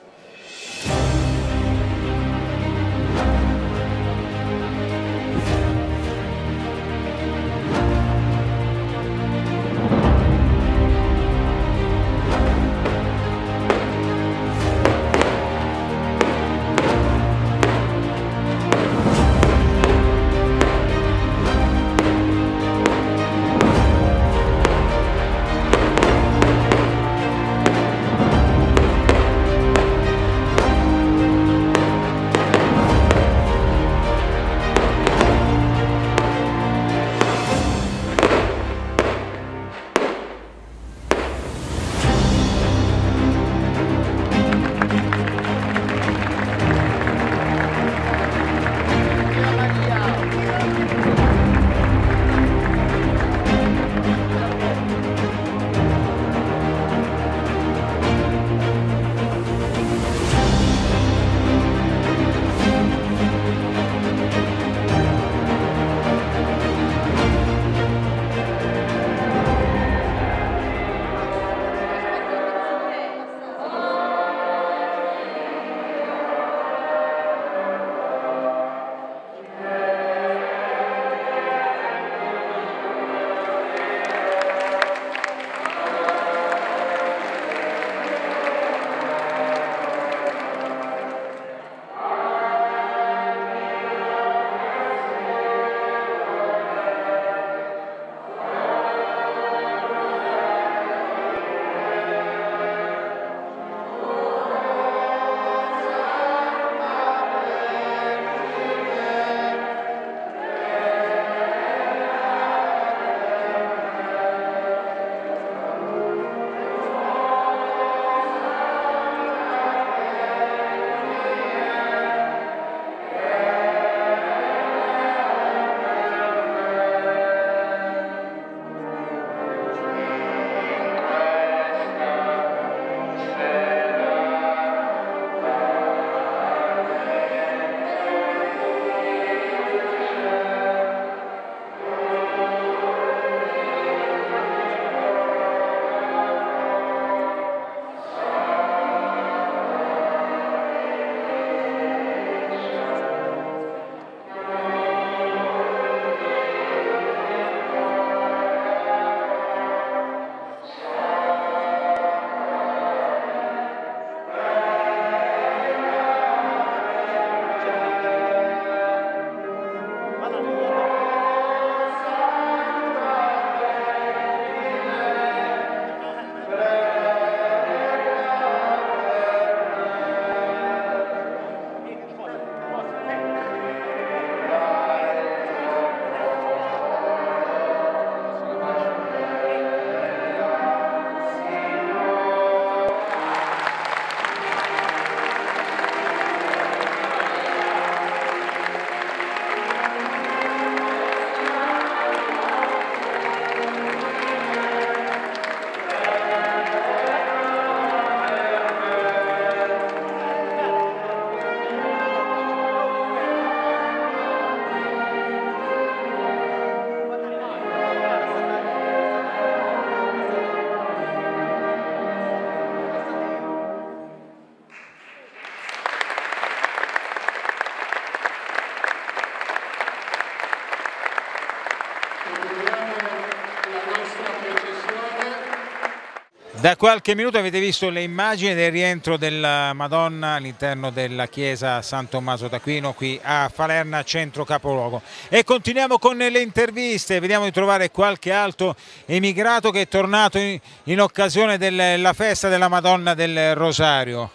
Da qualche minuto avete visto le immagini del rientro della Madonna all'interno della chiesa San Tommaso d'Aquino qui a Falerna, centro capoluogo. E continuiamo con le interviste, vediamo di trovare qualche altro emigrato che è tornato in, in occasione della festa della Madonna del Rosario.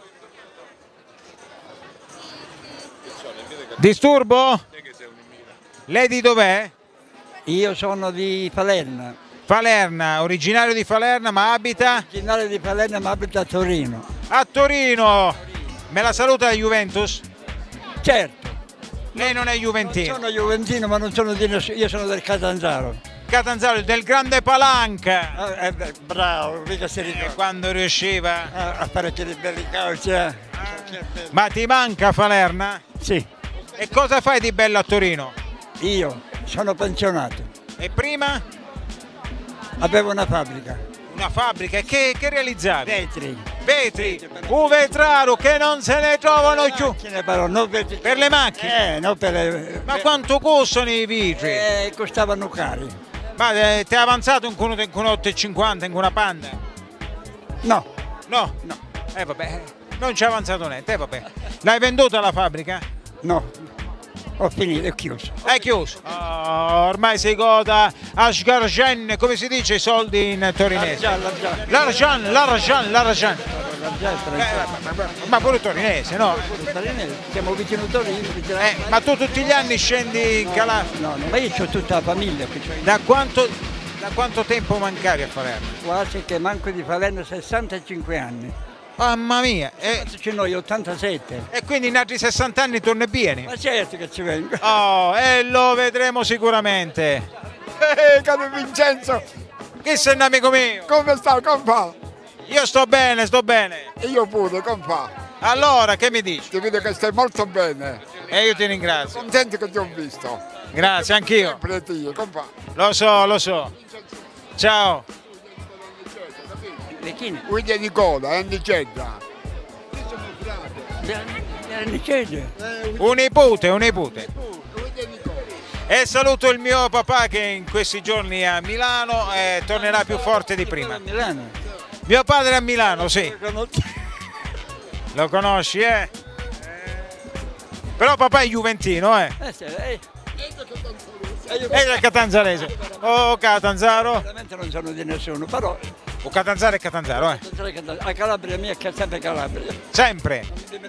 Disturbo? Lei di dov'è? Io sono di Falerna. Falerna, originario di Falerna ma abita? Originario di Falerna ma abita a Torino. A Torino! Me la saluta la Juventus? Certo. Lei non è juventino? Non sono juventino ma non sono di nessuno, io sono del Catanzaro. Catanzaro, del grande Palanca! Ah, eh, beh, bravo, mica si ricorda. E quando riusciva? A, a fare delle belle calci. Ah. Ma ti manca Falerna? Sì. E cosa fai di bello a Torino? Io sono pensionato. E prima? Avevo una fabbrica. Una fabbrica? E che, che realizzavi? Vetri. Vetri? Un vetraro che non se ne trovano più. Però, non per... per le macchine? Eh, non per le... Ma quanto costano i vetri? Eh, costavano cari. Ma eh, ti è avanzato in un otto e cinquanta, in una Panda? No. No? No. Eh vabbè, non ci è avanzato niente, eh vabbè. L'hai venduta la fabbrica? No. Ho finito, è chiuso. È chiuso. Oh, ormai si goda a sgargen, come si dice i soldi in torinese? L'argent, l'argent, l'argent. Ma pure torinese, no? Siamo vicino a Torino. Eh, ma tu tutti gli anni scendi in Calabria? No, no, ma io ho tutta la famiglia. Da quanto, da quanto tempo mancavi a Falerna? Quasi che manco di Falerna, sessantacinque anni. Mamma mia! E c'è noi ottantasette. E quindi in altri sessanta anni torni pieni? Ma certo che ci vengo. Oh, e lo vedremo sicuramente. Ehi, caro Vincenzo! Chi sei un amico mio? Come stai, compa? Io sto bene, sto bene. E io pure, compa. Allora, che mi dici? Ti vedo che stai molto bene. E io ti ringrazio. Contento che ti ho visto. Grazie, anch'io. Sempre te, compa. Lo so, lo so. Ciao. Guida Nicola, è Nicedda. Un nipote, un nipote. E saluto il mio papà che in questi giorni è a Milano e tornerà più forte di prima. Milano? Mio padre è a Milano, sì. Lo conosci, eh? Però papà è juventino, eh? E il catanzarese. Oh, Catanzaro. Veramente non sono di nessuno, però... O Catanzaro è Catanzaro, eh? A Calabria mia è sempre Calabria. Sempre?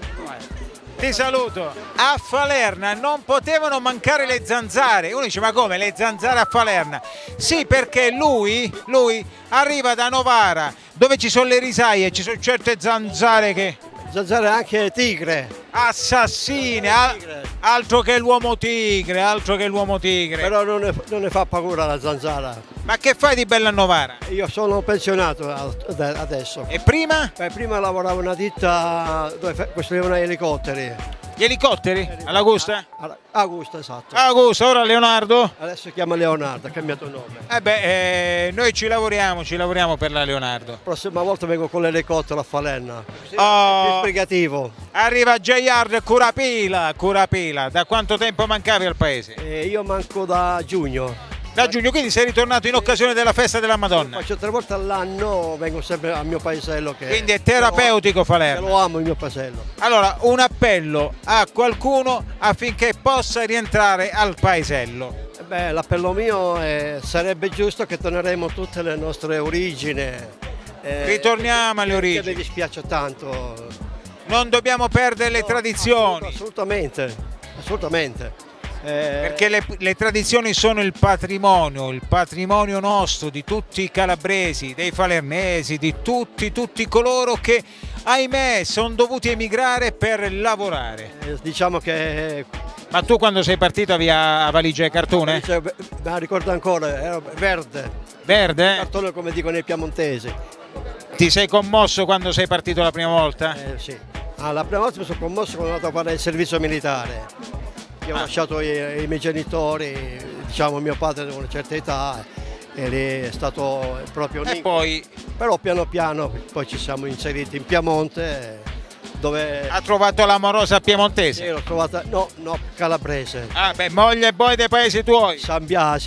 Ti saluto. A Falerna non potevano mancare le zanzare. Uno dice, ma come le zanzare a Falerna? Sì, perché lui, lui arriva da Novara, dove ci sono le risaie, ci sono certe zanzare che... Zanzare anche tigre. Assassine, al, altro che l'uomo tigre, altro che l'uomo tigre. Però non ne, non ne fa paura la zanzara. Ma che fai di bella a Novara? Io sono pensionato adesso. E prima? Beh, prima lavoravo in una ditta dove costruivano gli elicotteri. Gli elicotteri? All'Augusta? Augusta, esatto. Augusta, ora Leonardo? Adesso si chiama Leonardo, ha cambiato nome. Eh beh, eh, noi ci lavoriamo, ci lavoriamo per la Leonardo. La prossima volta vengo con l'elicottero a Falerna. Sì, oh, più sbrigativo. Arriva J R Curapila, Curapila. Da quanto tempo mancavi al paese? Eh, io manco da giugno. Da giugno, quindi sei ritornato in occasione della festa della Madonna? Faccio tre volte all'anno, vengo sempre al mio paesello. Che quindi è terapeutico Falerna? Lo amo il mio paesello. Allora, un appello a qualcuno affinché possa rientrare al paesello. Beh, l'appello mio è, sarebbe giusto che torneremo tutte le nostre origini. Eh, Ritorniamo alle origini. Mi dispiace tanto. Non dobbiamo perdere le no, tradizioni. Assolutamente, assolutamente. Eh... Perché le, le tradizioni sono il patrimonio, il patrimonio nostro, di tutti i calabresi, dei falernesi, di tutti, tutti coloro che, ahimè, sono dovuti emigrare per lavorare. Eh, diciamo che... Ma tu quando sei partito via a valigia e cartone? Cioè, ma ricordo ancora, era verde. Verde? Cartone come dicono i piemontesi. Ti sei commosso quando sei partito la prima volta? Eh, sì. Ah, la prima volta mi sono commosso quando sono andato a fare il servizio militare. Io ho ah. lasciato i, i miei genitori, diciamo mio padre aveva una certa età e lì è stato proprio e poi... Però piano piano poi ci siamo inseriti in Piemonte dove... Ha trovato l'amorosa piemontese? Sì, l'ho trovata, no, no, calabrese. Ah beh, moglie e poi dei paesi tuoi? San Biasi.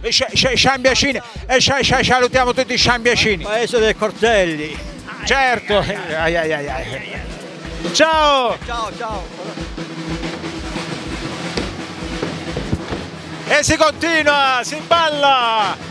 Sciambiacini, e salutiamo tutti i sciambiacini. Paese dei Cortelli. Certo. Ai, ai, ai, ai. Ciao. Ciao, ciao. E si continua, si balla.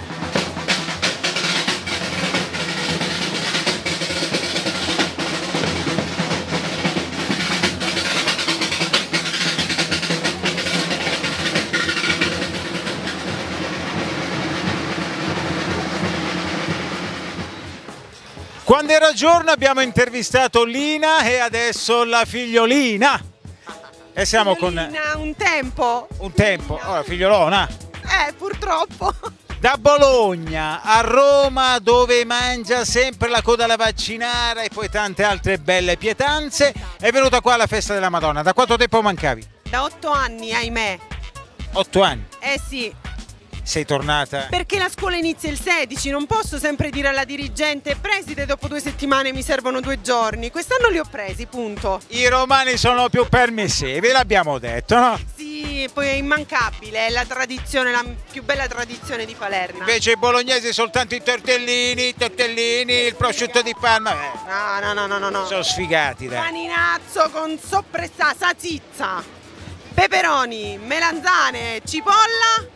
Quando era giorno abbiamo intervistato Lina e adesso la figliolina. E siamo figliolina, con un tempo. Un tempo, oh, figliolona. Eh, purtroppo. Da Bologna a Roma, dove mangia sempre la coda alla vaccinara e poi tante altre belle pietanze, è venuta qua alla festa della Madonna. Da quanto tempo mancavi? Da otto anni, ahimè. Otto anni? Eh sì. Sei tornata? Perché la scuola inizia il sedici, non posso sempre dire alla dirigente preside dopo due settimane mi servono due giorni. Quest'anno li ho presi, punto. I romani sono più permissivi, l'abbiamo detto, no? Sì, poi è immancabile, è la tradizione, la più bella tradizione di Palermo. Invece i bolognesi soltanto i tortellini, i tortellini, il prosciutto di Parma. Eh. No, no, no, no, no, no. Sono sfigati, dai. Paninazzo con soppressa, salsiccia, peperoni, melanzane, cipolla.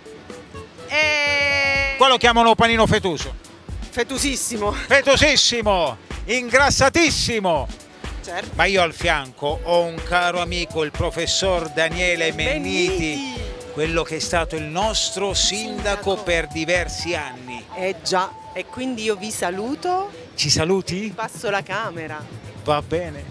E... Qua lo chiamano panino fetuso. Fetusissimo. Fetusissimo, ingrassatissimo. Certo. Ma io al fianco ho un caro amico, il professor Daniele Menniti, Menniti. quello che è stato il nostro sindaco, sindaco per diversi anni. Eh già, e quindi io vi saluto. Ci saluti? Passo la camera. Va bene.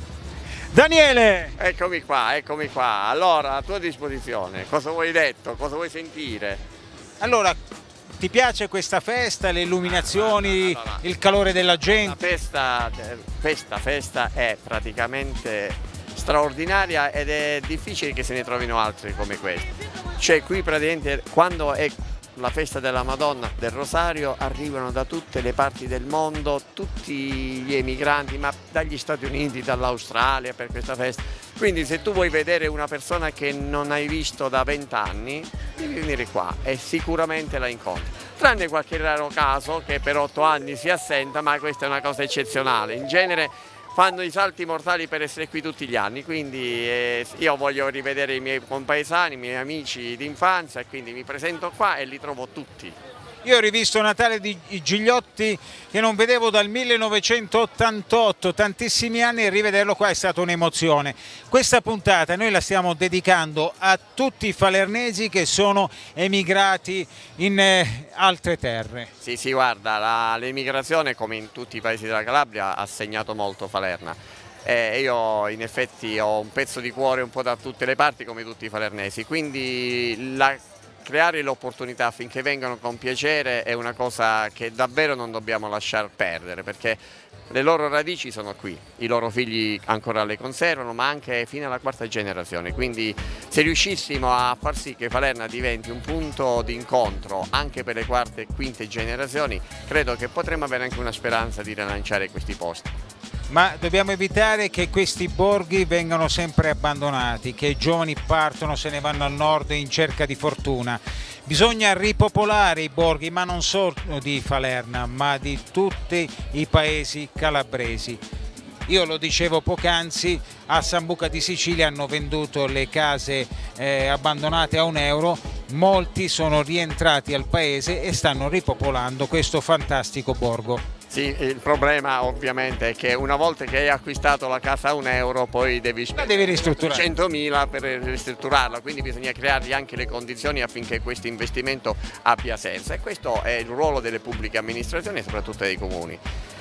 Daniele! Eccomi qua, eccomi qua. Allora, a tua disposizione, cosa vuoi detto, cosa vuoi sentire? Allora, ti piace questa festa, le illuminazioni, allora, il calore della gente? La festa, questa festa è praticamente straordinaria ed è difficile che se ne trovino altre come questa. Cioè qui praticamente quando è la festa della Madonna del Rosario arrivano da tutte le parti del mondo tutti gli emigranti, ma dagli Stati Uniti, dall'Australia per questa festa. Quindi se tu vuoi vedere una persona che non hai visto da vent'anni, devi venire qua e sicuramente la incontri. Tranne qualche raro caso che per otto anni si assenta, ma questa è una cosa eccezionale. In genere fanno i salti mortali per essere qui tutti gli anni, quindi eh, io voglio rivedere i miei compaesani, i miei amici d'infanzia e quindi mi presento qua e li trovo tutti. Io ho rivisto Natale di Gigliotti che non vedevo dal millenovecentottantotto, tantissimi anni, e rivederlo qua è stata un'emozione. Questa puntata noi la stiamo dedicando a tutti i falernesi che sono emigrati in eh, altre terre. Sì, sì, guarda, l'emigrazione come in tutti i paesi della Calabria ha segnato molto Falerna. Eh, io in effetti ho un pezzo di cuore un po' da tutte le parti come tutti i falernesi, quindi la creare l'opportunità affinché vengano con piacere è una cosa che davvero non dobbiamo lasciar perdere, perché le loro radici sono qui, i loro figli ancora le conservano, ma anche fino alla quarta generazione, quindi se riuscissimo a far sì che Falerna diventi un punto di incontro anche per le quarte e quinte generazioni, credo che potremmo avere anche una speranza di rilanciare questi posti. Ma dobbiamo evitare che questi borghi vengano sempre abbandonati, che i giovani partono, se ne vanno al nord in cerca di fortuna. Bisogna ripopolare i borghi, ma non solo di Falerna, ma di tutti i paesi calabresi. Io lo dicevo poc'anzi, a Sambuca di Sicilia hanno venduto le case eh, abbandonate a un euro, molti sono rientrati al paese e stanno ripopolando questo fantastico borgo. Sì, il problema ovviamente è che una volta che hai acquistato la casa a un euro poi devi spendere centomila per ristrutturarla, quindi bisogna creargli anche le condizioni affinché questo investimento abbia senso, e questo è il ruolo delle pubbliche amministrazioni e soprattutto dei comuni.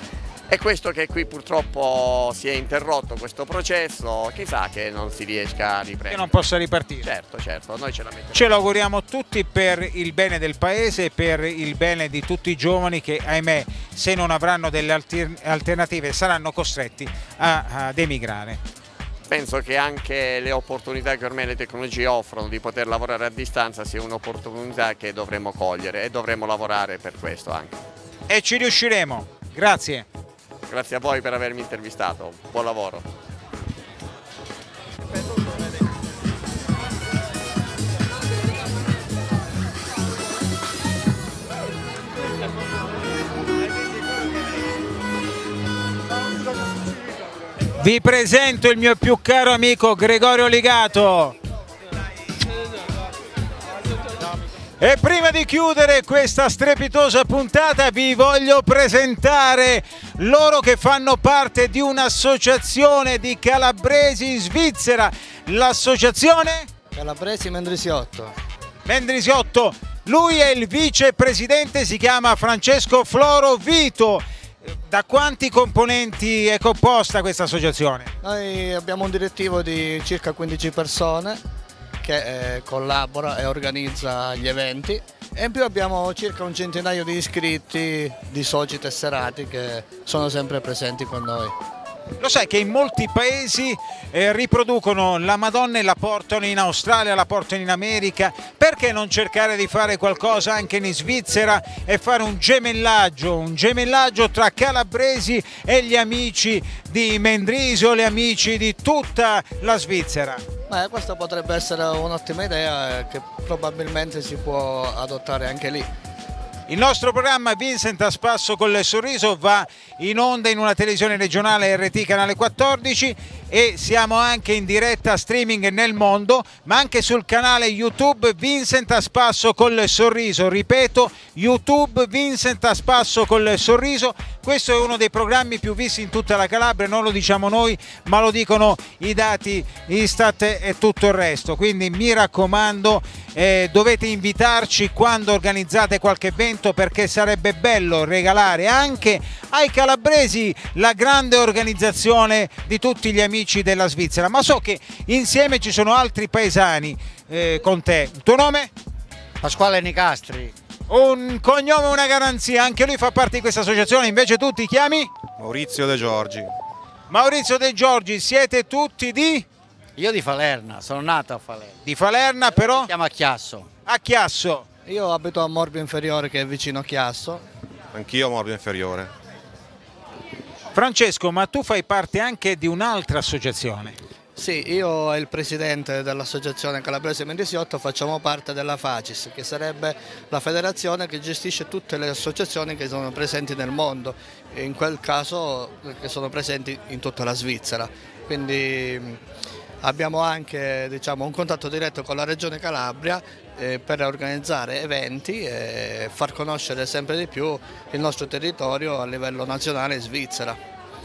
È questo che qui purtroppo si è interrotto questo processo, chissà che non si riesca a riprendere. Che non possa ripartire. Certo, certo, noi ce la mettiamo. Ce lo auguriamo tutti per il bene del paese e per il bene di tutti i giovani che, ahimè, se non avranno delle alternative saranno costretti a, ad emigrare. Penso che anche le opportunità che ormai le tecnologie offrono di poter lavorare a distanza sia un'opportunità che dovremmo cogliere e dovremmo lavorare per questo anche. E ci riusciremo. Grazie. Grazie a voi per avermi intervistato, buon lavoro. Vi presento il mio più caro amico Gregorio Ligato. E prima di chiudere questa strepitosa puntata vi voglio presentare loro che fanno parte di un'associazione di calabresi in Svizzera. L'associazione? Calabresi Mendrisiotto. Mendrisiotto. Lui è il vicepresidente, si chiama Francesco Floro Vito. Da quanti componenti è composta questa associazione? Noi abbiamo un direttivo di circa quindici persone che eh, collabora e organizza gli eventi e in più abbiamo circa un centinaio di iscritti, di soci tesserati che sono sempre presenti con noi. Lo sai che in molti paesi eh, riproducono la Madonna e la portano in Australia, la portano in America, perché non cercare di fare qualcosa anche in Svizzera e fare un gemellaggio, un gemellaggio tra calabresi e gli amici di Mendrisio, gli amici di tutta la Svizzera? Beh, questa potrebbe essere un'ottima idea eh, che probabilmente si può adottare anche lì. Il nostro programma Vincent a spasso con il sorriso va in onda in una televisione regionale R T canale quattordici e siamo anche in diretta streaming nel mondo, ma anche sul canale YouTube Vincent a spasso col sorriso. Ripeto, YouTube Vincent a spasso col sorriso. Questo è uno dei programmi più visti in tutta la Calabria, non lo diciamo noi, ma lo dicono i dati Istat e tutto il resto. Quindi mi raccomando, eh, dovete invitarci quando organizzate qualche evento, perché sarebbe bello regalare anche ai calabresi la grande organizzazione di tutti gli amici della Svizzera. Ma so che insieme ci sono altri paesani eh, con te. Il tuo nome? Pasquale Nicastri. Un cognome, una garanzia, anche lui fa parte di questa associazione. Invece tu ti chiami? Maurizio De Giorgi. Maurizio De Giorgi, siete tutti di? Io di Falerna, sono nato a Falerna. Di Falerna però? Mi chiamo a Chiasso. A Chiasso. Io abito a Morbio Inferiore, che è vicino a Chiasso. Anch'io a Morbio Inferiore. Francesco, ma tu fai parte anche di un'altra associazione? Sì, io e il presidente dell'associazione Calabrese Mendrisiotto facciamo parte della FACIS, che sarebbe la federazione che gestisce tutte le associazioni che sono presenti nel mondo, e in quel caso che sono presenti in tutta la Svizzera. Quindi abbiamo anche, diciamo, un contatto diretto con la Regione Calabria eh, per organizzare eventi e far conoscere sempre di più il nostro territorio a livello nazionale e Svizzera.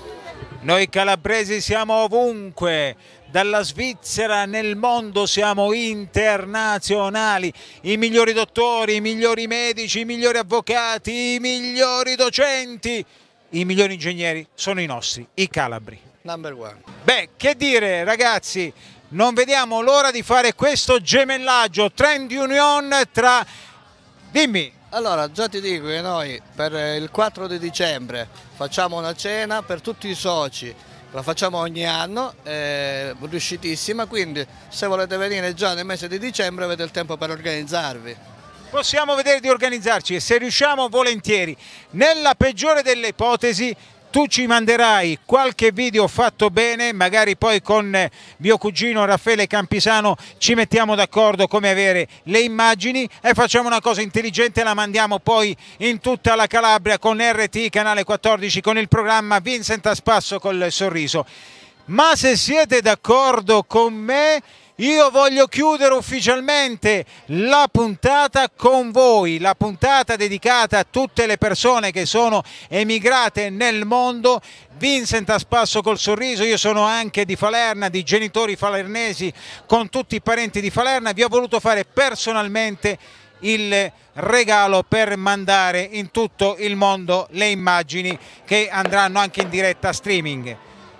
Noi calabresi siamo ovunque, dalla Svizzera nel mondo siamo internazionali, i migliori dottori, i migliori medici, i migliori avvocati, i migliori docenti, i migliori ingegneri sono i nostri, i calabri. Number one. Beh, che dire ragazzi, non vediamo l'ora di fare questo gemellaggio, trend union tra... Dimmi! Allora, già ti dico che noi per il quattro di dicembre facciamo una cena per tutti i soci, la facciamo ogni anno, è riuscitissima, quindi se volete venire già nel mese di dicembre avete il tempo per organizzarvi. Possiamo vedere di organizzarci e se riusciamo volentieri. Nella peggiore delle ipotesi tu ci manderai qualche video fatto bene, magari poi con mio cugino Raffaele Campisano ci mettiamo d'accordo come avere le immagini e facciamo una cosa intelligente, la mandiamo poi in tutta la Calabria con R T canale quattordici con il programma Vincent a spasso col sorriso. Ma se siete d'accordo con me, io voglio chiudere ufficialmente la puntata con voi, la puntata dedicata a tutte le persone che sono emigrate nel mondo. Vincent a spasso col sorriso, io sono anche di Falerna, di genitori falernesi, con tutti i parenti di Falerna. Vi ho voluto fare personalmente il regalo per mandare in tutto il mondo le immagini che andranno anche in diretta streaming.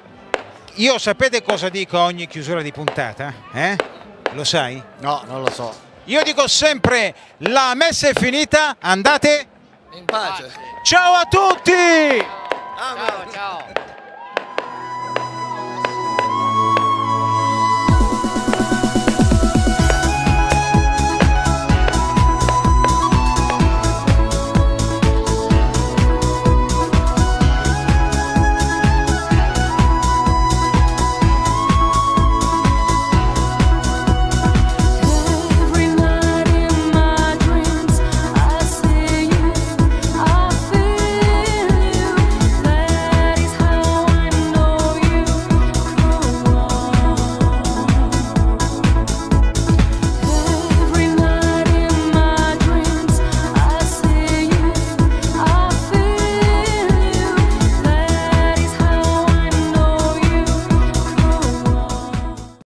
Io sapete cosa dico a ogni chiusura di puntata? Eh? Lo sai? No, non lo so. Io dico sempre, la messa è finita, andate in pace. Ciao a tutti! Ciao, ciao.